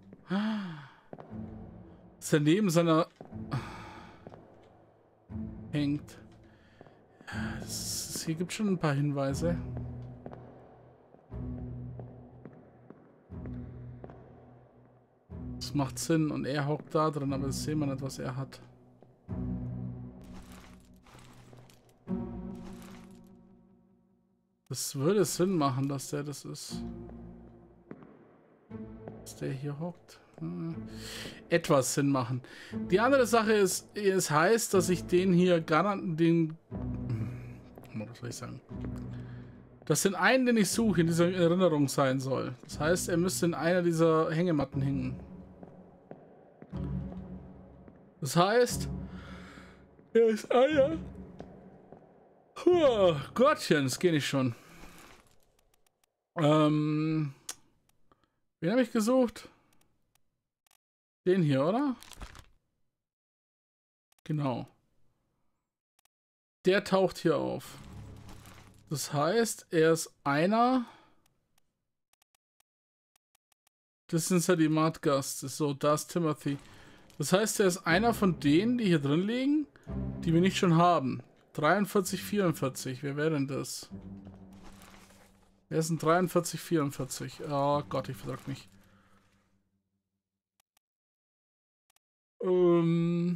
Das ist neben seiner... hängt. Das, hier gibt es schon ein paar Hinweise. Das macht Sinn und er hockt da drin, aber das sehen wir nicht, was er hat. Das würde Sinn machen, dass der das ist. Dass der hier hockt. Hm. Etwas Sinn machen. Die andere Sache ist, es heißt, dass ich den hier garantiert, den... Was soll ich sagen? Dass den einen, den ich suche, in dieser Erinnerung sein soll. Das heißt, er müsste in einer dieser Hängematten hängen. Das heißt, er ist einer... Oh, Gottchen, das geht nicht schon. Ähm... Wen habe ich gesucht? Den hier, oder? Genau. Der taucht hier auf. Das heißt, er ist einer. Das sind ja die Mardgast. So, da ist Timothy. Das heißt, er ist einer von denen, die hier drin liegen, die wir nicht schon haben. dreiundvierzig, vierundvierzig. Wer wäre denn das? Wer ist denn dreiundvierzig, vierundvierzig? Oh Gott, ich verdrück mich. Ähm...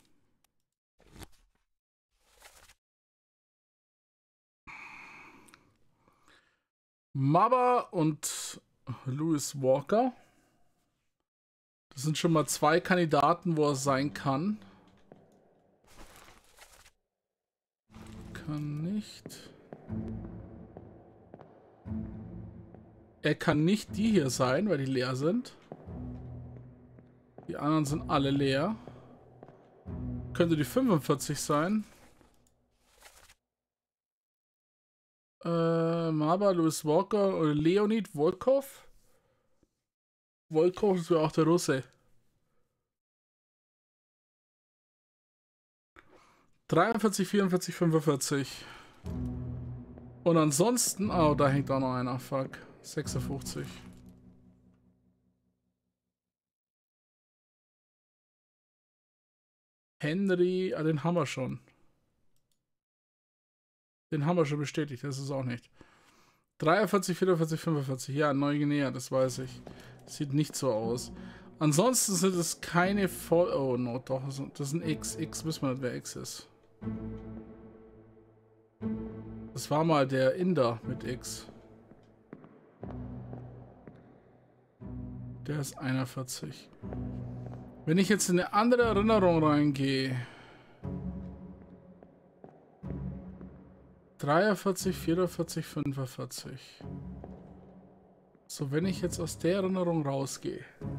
Mabba und Louis Walker. Das sind schon mal zwei Kandidaten, wo er sein kann. Kann nicht. Er kann nicht die hier sein, weil die leer sind. Die anderen sind alle leer. Könnte die fünfundvierzig sein. Äh, Mabba, Louis Walker oder Leonid Volkov. Volkov ist ja auch der Russe. dreiundvierzig, vierundvierzig, fünfundvierzig. Und ansonsten... Oh, da hängt auch noch einer. Fuck. sechsundfünfzig. Henry... Ah, den haben wir schon. Den haben wir schon bestätigt, das ist auch nicht. dreiundvierzig, vierundvierzig, fünfundvierzig. Ja, Neuguinea, das weiß ich. Sieht nicht so aus. Ansonsten sind es keine Voll... Oh, no, doch. Das ist ein X. X, wissen wir nicht, wer X ist. Das war mal der Inder mit X. Der ist einundvierzig. Wenn ich jetzt in eine andere Erinnerung reingehe... dreiundvierzig, vierundvierzig, fünfundvierzig. So, wenn ich jetzt aus der Erinnerung rausgehe.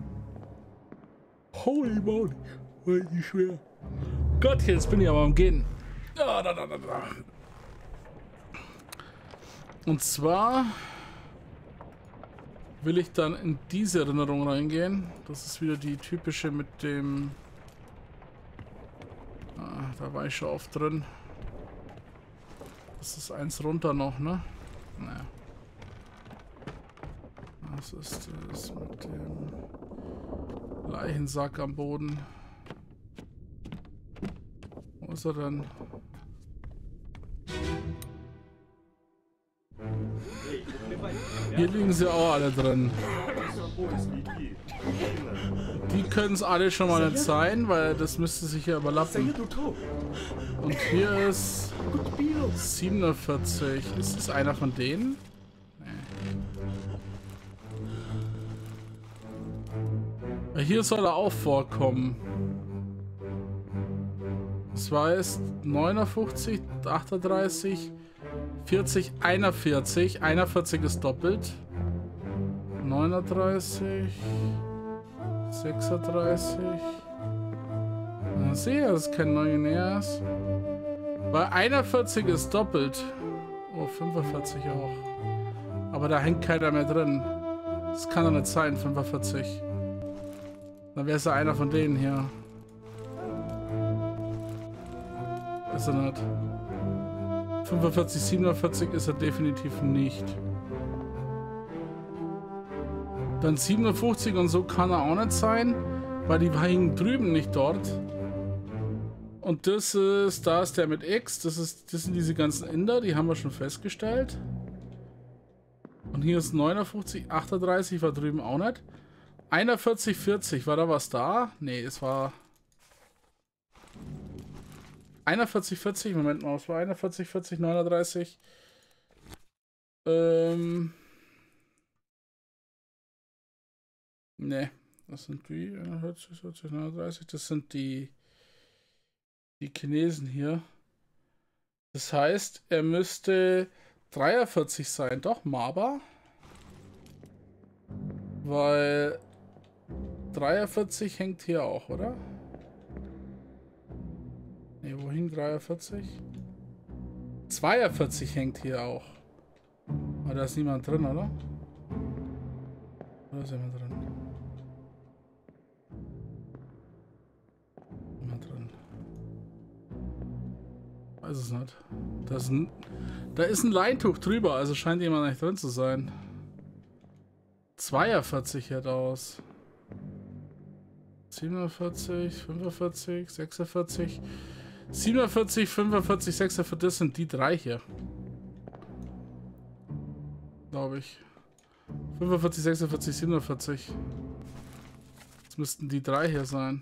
Holy moly, war nicht schwer. Gott, jetzt bin ich aber am Gehen. Da, da, da, da. Und zwar will ich dann in diese Erinnerung reingehen. Das ist wieder die typische mit dem... Ah, da war ich schon oft drin. Das ist eins runter noch, ne? Naja. Was ist das mit dem Leichensack am Boden? Wo ist er denn? Hier liegen sie auch alle drin. Die können es alle schon mal nicht sein, weil das müsste sich hier überlappen. Und hier ist siebenundvierzig. Ist das einer von denen? Nee. Hier soll er auch vorkommen. Das heißt neunundfünfzig, achtunddreißig, vierzig, einundvierzig. einundvierzig ist doppelt. neununddreißig, sechsunddreißig. Na, sehe, dass es kein Neuguinea ist. Weil einundvierzig ist doppelt. Oh, fünfundvierzig auch. Aber da hängt keiner mehr drin. Das kann doch nicht sein, fünfundvierzig. Dann wäre es ja einer von denen hier. Ist er nicht. fünfundvierzig, siebenundvierzig ist er definitiv nicht. Dann siebenundfünfzig und so kann er auch nicht sein, weil die hängen drüben nicht dort. Und das ist, da ist der mit X, das ist, das sind diese ganzen Inder, die haben wir schon festgestellt. Und hier ist neunundfünfzig, achtunddreißig war drüben auch nicht. einundvierzig, vierzig, war da was da? Nee, es war einundvierzig, vierzig, Moment mal, es war einundvierzig, vierzig, neununddreißig. Ähm. Ne, das sind die einundvierzig, vierzig, neununddreißig, das sind die die Chinesen hier. Das heißt, er müsste dreiundvierzig sein, doch, Maba. Weil dreiundvierzig hängt hier auch, oder? Ne, wohin dreiundvierzig? zweiundvierzig hängt hier auch. Aber da ist niemand drin, oder? Oder ist jemand drin? Niemand drin. Weiß es nicht. Da ist ein, da ist ein Leintuch drüber, also scheint jemand nicht drin zu sein. zweiundvierzig hält aus. siebenundvierzig, fünfundvierzig, sechsundvierzig. siebenundvierzig, fünfundvierzig, sechsundvierzig, das sind die drei hier. Glaube ich. fünfundvierzig, sechsundvierzig, siebenundvierzig. Das müssten die drei hier sein.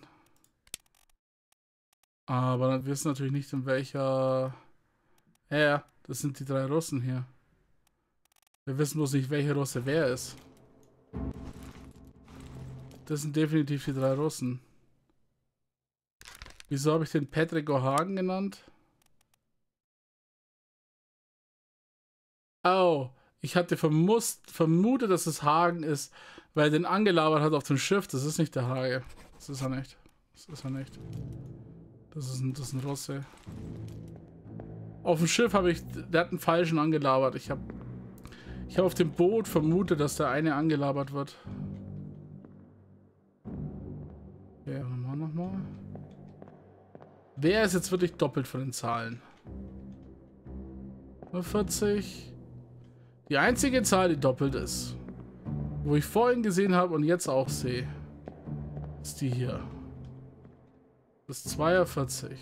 Aber dann wissen wir natürlich nicht, in welcher... Ja, ja, das sind die drei Russen hier. Wir wissen bloß nicht, welche Russe wer ist. Das sind definitiv die drei Russen. Wieso habe ich den Patrick O'Hagan genannt? Oh, ich hatte vermust, vermutet, dass es Hagen ist, weil er den angelabert hat auf dem Schiff. Das ist nicht der Hage. Das ist er nicht. Das ist er nicht. Das ist ein, das ist ein Russe. Auf dem Schiff habe ich... Der hat einen falschen angelabert. Ich habe... Ich habe auf dem Boot vermutet, dass der eine angelabert wird. Ja, nochmal, nochmal. Wer ist jetzt wirklich doppelt von den Zahlen? vierzig. Die einzige Zahl, die doppelt ist, wo ich vorhin gesehen habe und jetzt auch sehe, ist die hier. Das ist zweiundvierzig.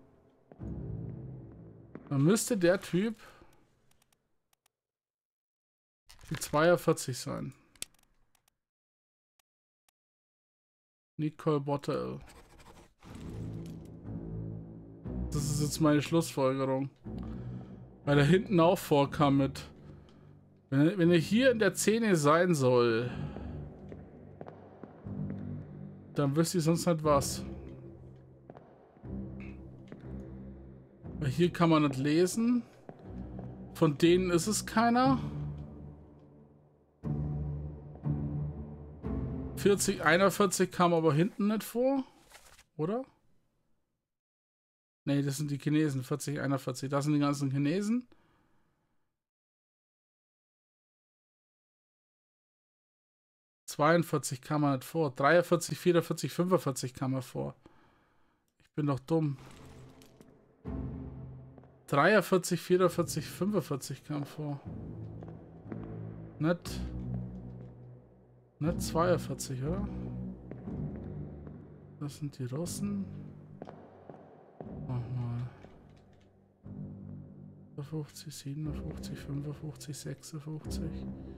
Dann müsste der Typ die zweiundvierzig sein. Nicole Bottle. Das ist jetzt meine Schlussfolgerung. Weil er hinten auch vorkam mit... Wenn er, wenn er hier in der Szene sein soll, dann wüsste ich sonst nicht was. Weil hier kann man nicht lesen. Von denen ist es keiner. vierzig, einundvierzig kam aber hinten nicht vor. Oder? Ne, das sind die Chinesen. vierzig, einundvierzig. Das sind die ganzen Chinesen. zweiundvierzig kam er nicht vor. dreiundvierzig, vierundvierzig, fünfundvierzig kam er vor. Ich bin doch dumm. dreiundvierzig, vierundvierzig, fünfundvierzig kam vor. Nicht... Nicht zweiundvierzig, oder? Das sind die Russen. Nochmal. fünfundfünfzig, siebenundfünfzig, fünfundfünfzig, sechsundfünfzig.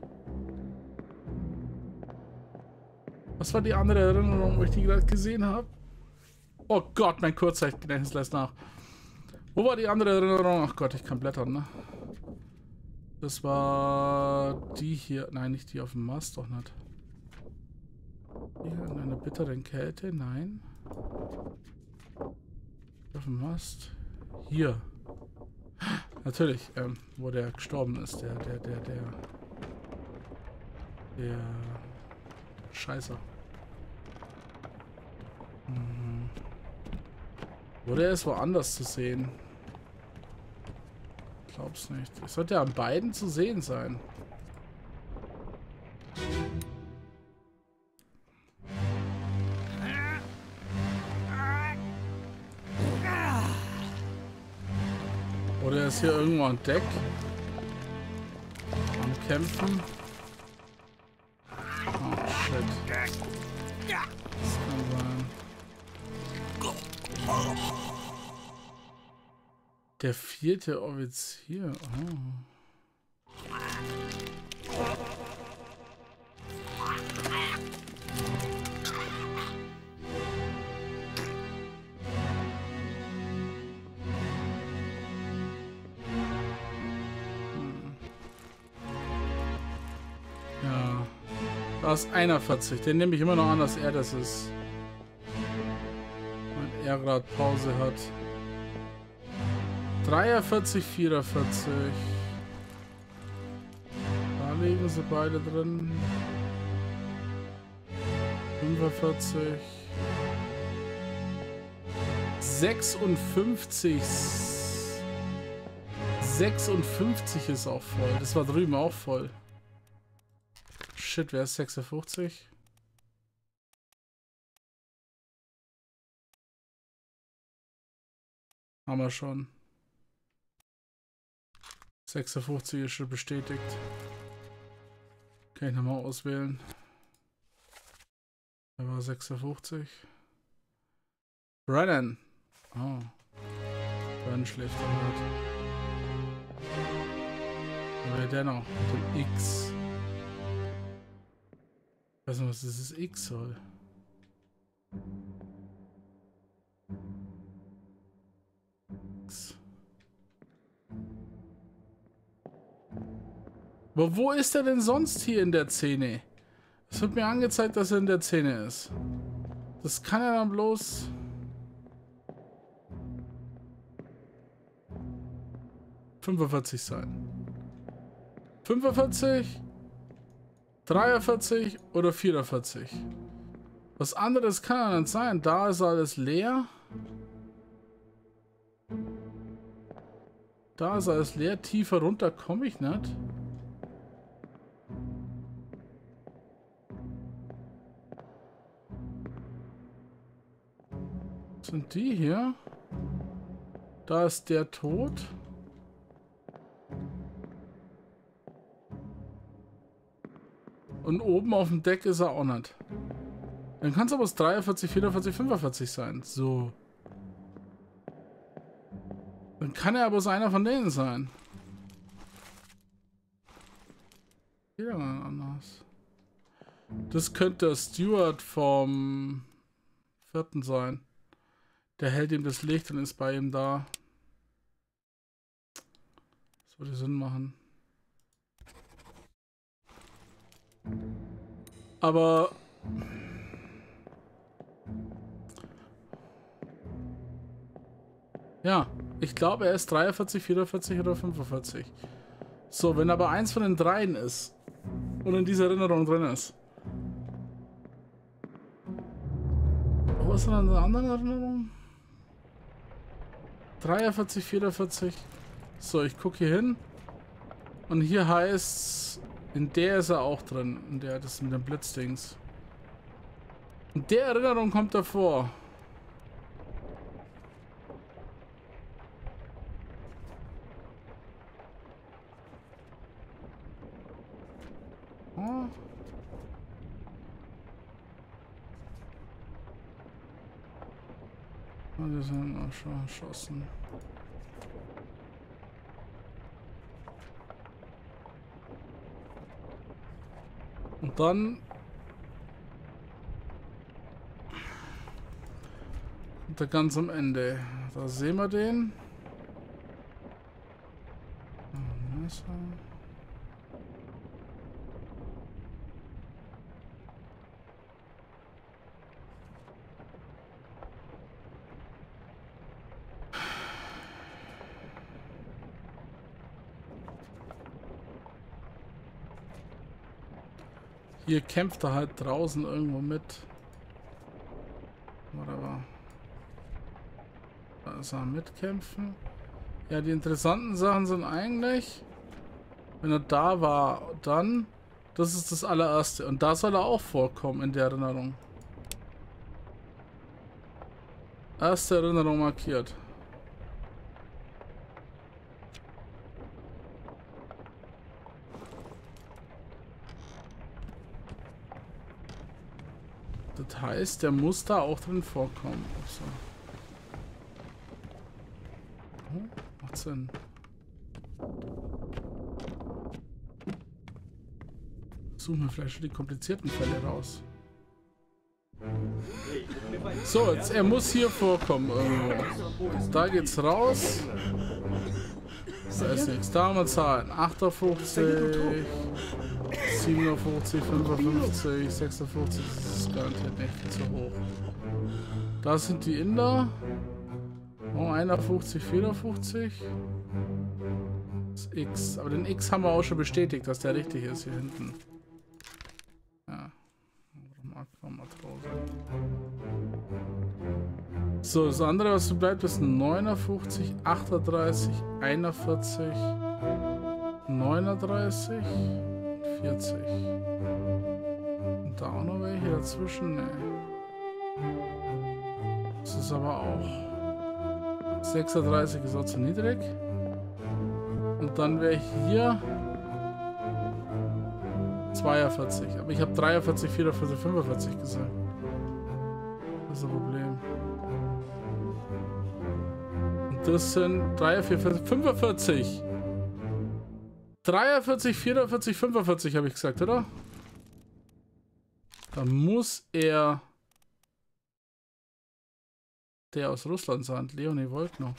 Was war die andere Erinnerung, wo ich die gerade gesehen habe? Oh Gott, mein Kurzzeitgedächtnis lässt nach. Wo war die andere Erinnerung? Ach Gott, ich kann blättern, ne? Das war die hier. Nein, nicht die auf dem Mast, doch nicht. Hier in einer bitteren Kälte, nein. Auf dem Mast. Hier. Natürlich, ähm, wo der gestorben ist, der, der, der, der. Der Scheißer. Mhm. Oder er ist woanders zu sehen. Ich glaub's nicht. Es sollte ja an beiden zu sehen sein. Oder er ist hier irgendwo an Deck. Am Kämpfen. Oh shit. Das kann sein. Der vierte Offizier. Oh. Ja. Da ist einundvierzig. Den nehme ich immer noch an, dass er das ist. Weil er gerade Pause hat. dreiundvierzig, vierundvierzig. Da liegen sie beide drin. fünfundvierzig. sechsundfünfzig. sechsundfünfzig ist auch voll. Das war drüben auch voll. Shit, wer ist sechsundfünfzig? Haben wir schon. sechsundfünfzig ist schon bestätigt. Kann ich nochmal auswählen. Da war sechsundfünfzig. Brennan. Oh. Brennan schläft dann halt. Wer der noch? Mit dem X. Ich weiß nicht, was dieses X soll. X. Aber wo ist er denn sonst hier in der Szene? Es wird mir angezeigt, dass er in der Szene ist. Das kann ja dann bloß... fünfundvierzig sein. fünfundvierzig, dreiundvierzig oder vierundvierzig. Was anderes kann ja nicht sein. Da ist alles leer. Da ist alles leer. Tiefer runter komme ich nicht. Was sind die hier? Da ist der tot. Und oben auf dem Deck ist er auch nicht. Dann kann es aber dreiundvierzig, vierundvierzig, fünfundvierzig sein. So. Dann kann er aber so einer von denen sein. Wieder mal anders. Das könnte der Steward vom vierten sein. Der hält ihm das Licht und ist bei ihm da. Das würde Sinn machen. Aber ja, ich glaube, er ist dreiundvierzig, vierundvierzig oder fünfundvierzig. So, wenn aber eins von den dreien ist und in dieser Erinnerung drin ist. Wo ist denn eine andere Erinnerung? dreiundvierzig, vierundvierzig. So, ich gucke hier hin. Und hier heißt, in der ist er auch drin. In der, das mit dem Blitzdings. In der Erinnerung kommt er vor. Oh. Oh, die sind auch schon erschossen. Und dann und da ganz am Ende. Da sehen wir den. Messer. Hier kämpft er halt draußen irgendwo mit. Whatever. Sachen mitkämpfen. Ja, die interessanten Sachen sind eigentlich, wenn er da war, dann, das ist das allererste. Und da soll er auch vorkommen in der Erinnerung. Erste Erinnerung markiert. Das heißt, der muss da auch drin vorkommen. So. Oh, macht Sinn. Suchen wir vielleicht schon die komplizierten Fälle raus. So, jetzt, er muss hier vorkommen irgendwo. Da geht's raus. Da ist nichts. Da haben wir Zahlen. achtundfünfzig, siebenundfünfzig, fünfundfünfzig, sechsundfünfzig. Das ist garantiert nicht viel zu hoch. Da sind die Inder. Oh, einundfünfzig, vierundfünfzig. Das X. Aber den X haben wir auch schon bestätigt, dass der richtig ist hier hinten. Ja. So, das andere, was bleibt, ist neunundfünfzig, achtunddreißig, einundvierzig, neununddreißig, vierzig. Und da auch noch welche dazwischen? Ne. Das ist aber auch sechsunddreißig ist auch zu niedrig. Und dann wäre hier zweiundvierzig. Aber ich habe dreiundvierzig, vierundvierzig, fünfundvierzig gesagt. Das ist ein Problem. Und das sind dreiundvierzig, fünfundvierzig. dreiundvierzig, vierundvierzig, fünfundvierzig habe ich gesagt, oder? Da muss er der aus Russland sein, Leonie Wolkner.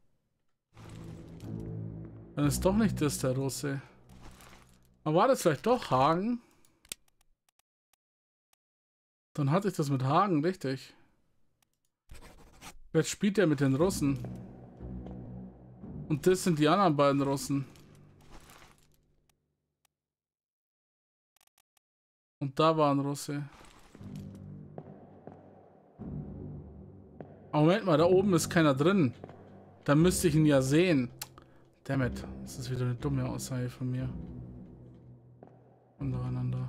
Dann ist doch nicht das der Russe. Aber war das vielleicht doch Hagen? Dann hatte ich das mit Hagen, richtig. Jetzt spielt er mit den Russen. Und das sind die anderen beiden Russen. Und da war ein Russe. Aber Moment mal, da oben ist keiner drin. Da müsste ich ihn ja sehen. Dammit, das ist wieder eine dumme Aussage von mir. Untereinander.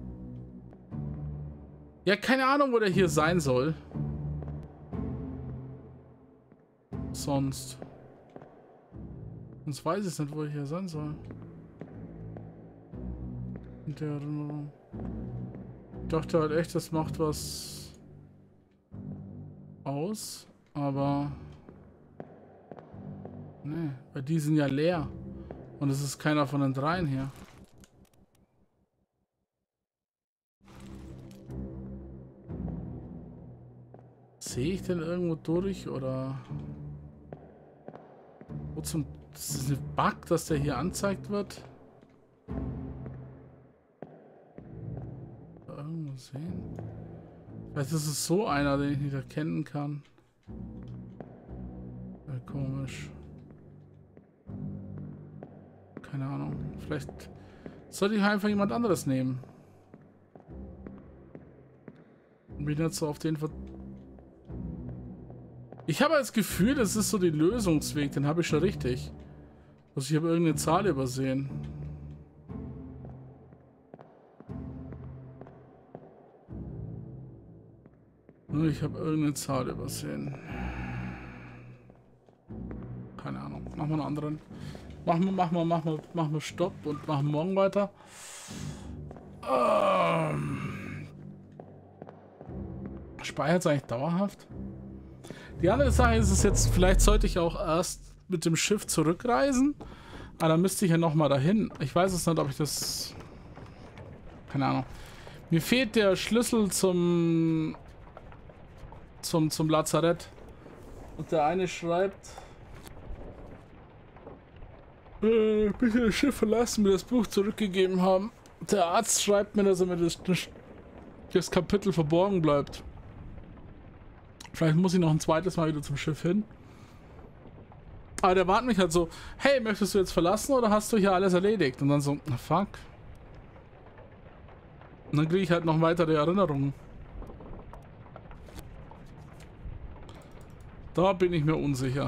Ja, keine Ahnung, wo der hier sein soll. Sonst. Sonst weiß ich nicht, wo er hier sein soll. In der Erinnerung. Ich dachte halt echt, das macht was aus, aber ne, weil die sind ja leer und es ist keiner von den dreien hier. Sehe ich denn irgendwo durch oder wo zum, das ist ein Bug, dass der hier angezeigt wird? Irgendwo sehen? Vielleicht ist es so einer, den ich nicht erkennen kann. Ja, komisch. Keine Ahnung. Vielleicht sollte ich einfach jemand anderes nehmen. Und bin jetzt so auf den Ver Ich habe das Gefühl, das ist so der Lösungsweg. Den habe ich schon richtig. Also ich habe irgendeine Zahl übersehen. Ich habe irgendeine Zahl übersehen. Keine Ahnung. Machen wir einen anderen. Machen wir, machen wir, machen wir, machen wir Stopp und machen morgen weiter. Ähm. Speichert es eigentlich dauerhaft? Die andere Sache ist es jetzt, vielleicht sollte ich auch erst mit dem Schiff zurückreisen. Aber dann müsste ich ja nochmal dahin. Ich weiß es nicht, ob ich das... Keine Ahnung. Mir fehlt der Schlüssel zum... Zum, zum Lazarett. Und der eine schreibt... Äh, bitte das Schiff verlassen, mir das Buch zurückgegeben haben. Der Arzt schreibt mir, dass er mir das, das Kapitel verborgen bleibt. Vielleicht muss ich noch ein zweites Mal wieder zum Schiff hin. Aber der wartet mich halt so, hey, möchtest du jetzt verlassen oder hast du hier alles erledigt? Und dann so, na fuck. Und dann kriege ich halt noch weitere Erinnerungen. Da bin ich mir unsicher.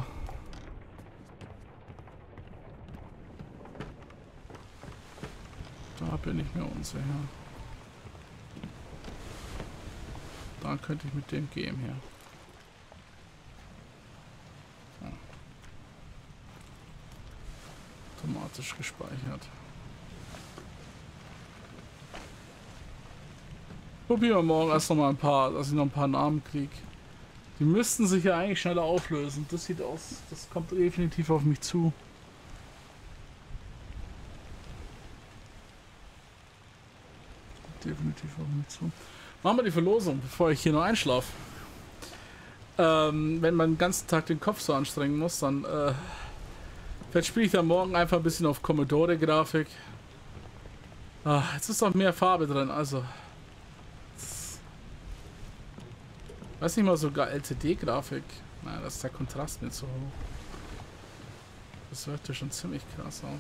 Da bin ich mir unsicher. Da könnte ich mit dem gehen hier. Ja. Automatisch gespeichert. Probieren wir morgen erst noch mal ein paar, dass ich noch ein paar Namen kriege. Die müssten sich ja eigentlich schneller auflösen. Das sieht aus, das kommt definitiv auf mich zu. Definitiv auf mich zu. Machen wir die Verlosung, bevor ich hier noch einschlafe. Ähm, wenn man den ganzen Tag den Kopf so anstrengen muss, dann äh, vielleicht spiele ich dann morgen einfach ein bisschen auf Commodore-Grafik. Ah, jetzt ist doch mehr Farbe drin, also. Weiß nicht mal, sogar L C D-Grafik. Naja, das ist der Kontrast nicht so hoch. Das wirkt ja schon ziemlich krass aus.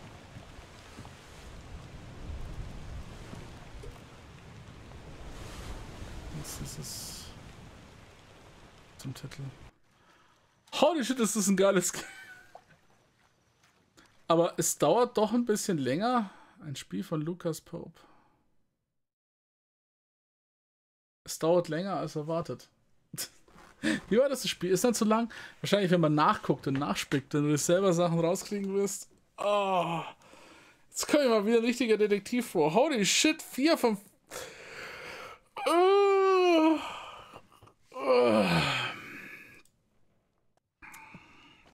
Jetzt ist es zum Titel. Holy shit, ist das ein geiles Game. Aber es dauert doch ein bisschen länger. Ein Spiel von Lucas Pope. Es dauert länger als erwartet. Wie war das, das Spiel? Ist nicht so lang? Wahrscheinlich, wenn man nachguckt und nachspickt, wenn du selber Sachen rauskriegen wirst. Oh, jetzt komme ich mal wieder ein richtiger Detektiv vor. Holy shit, vier von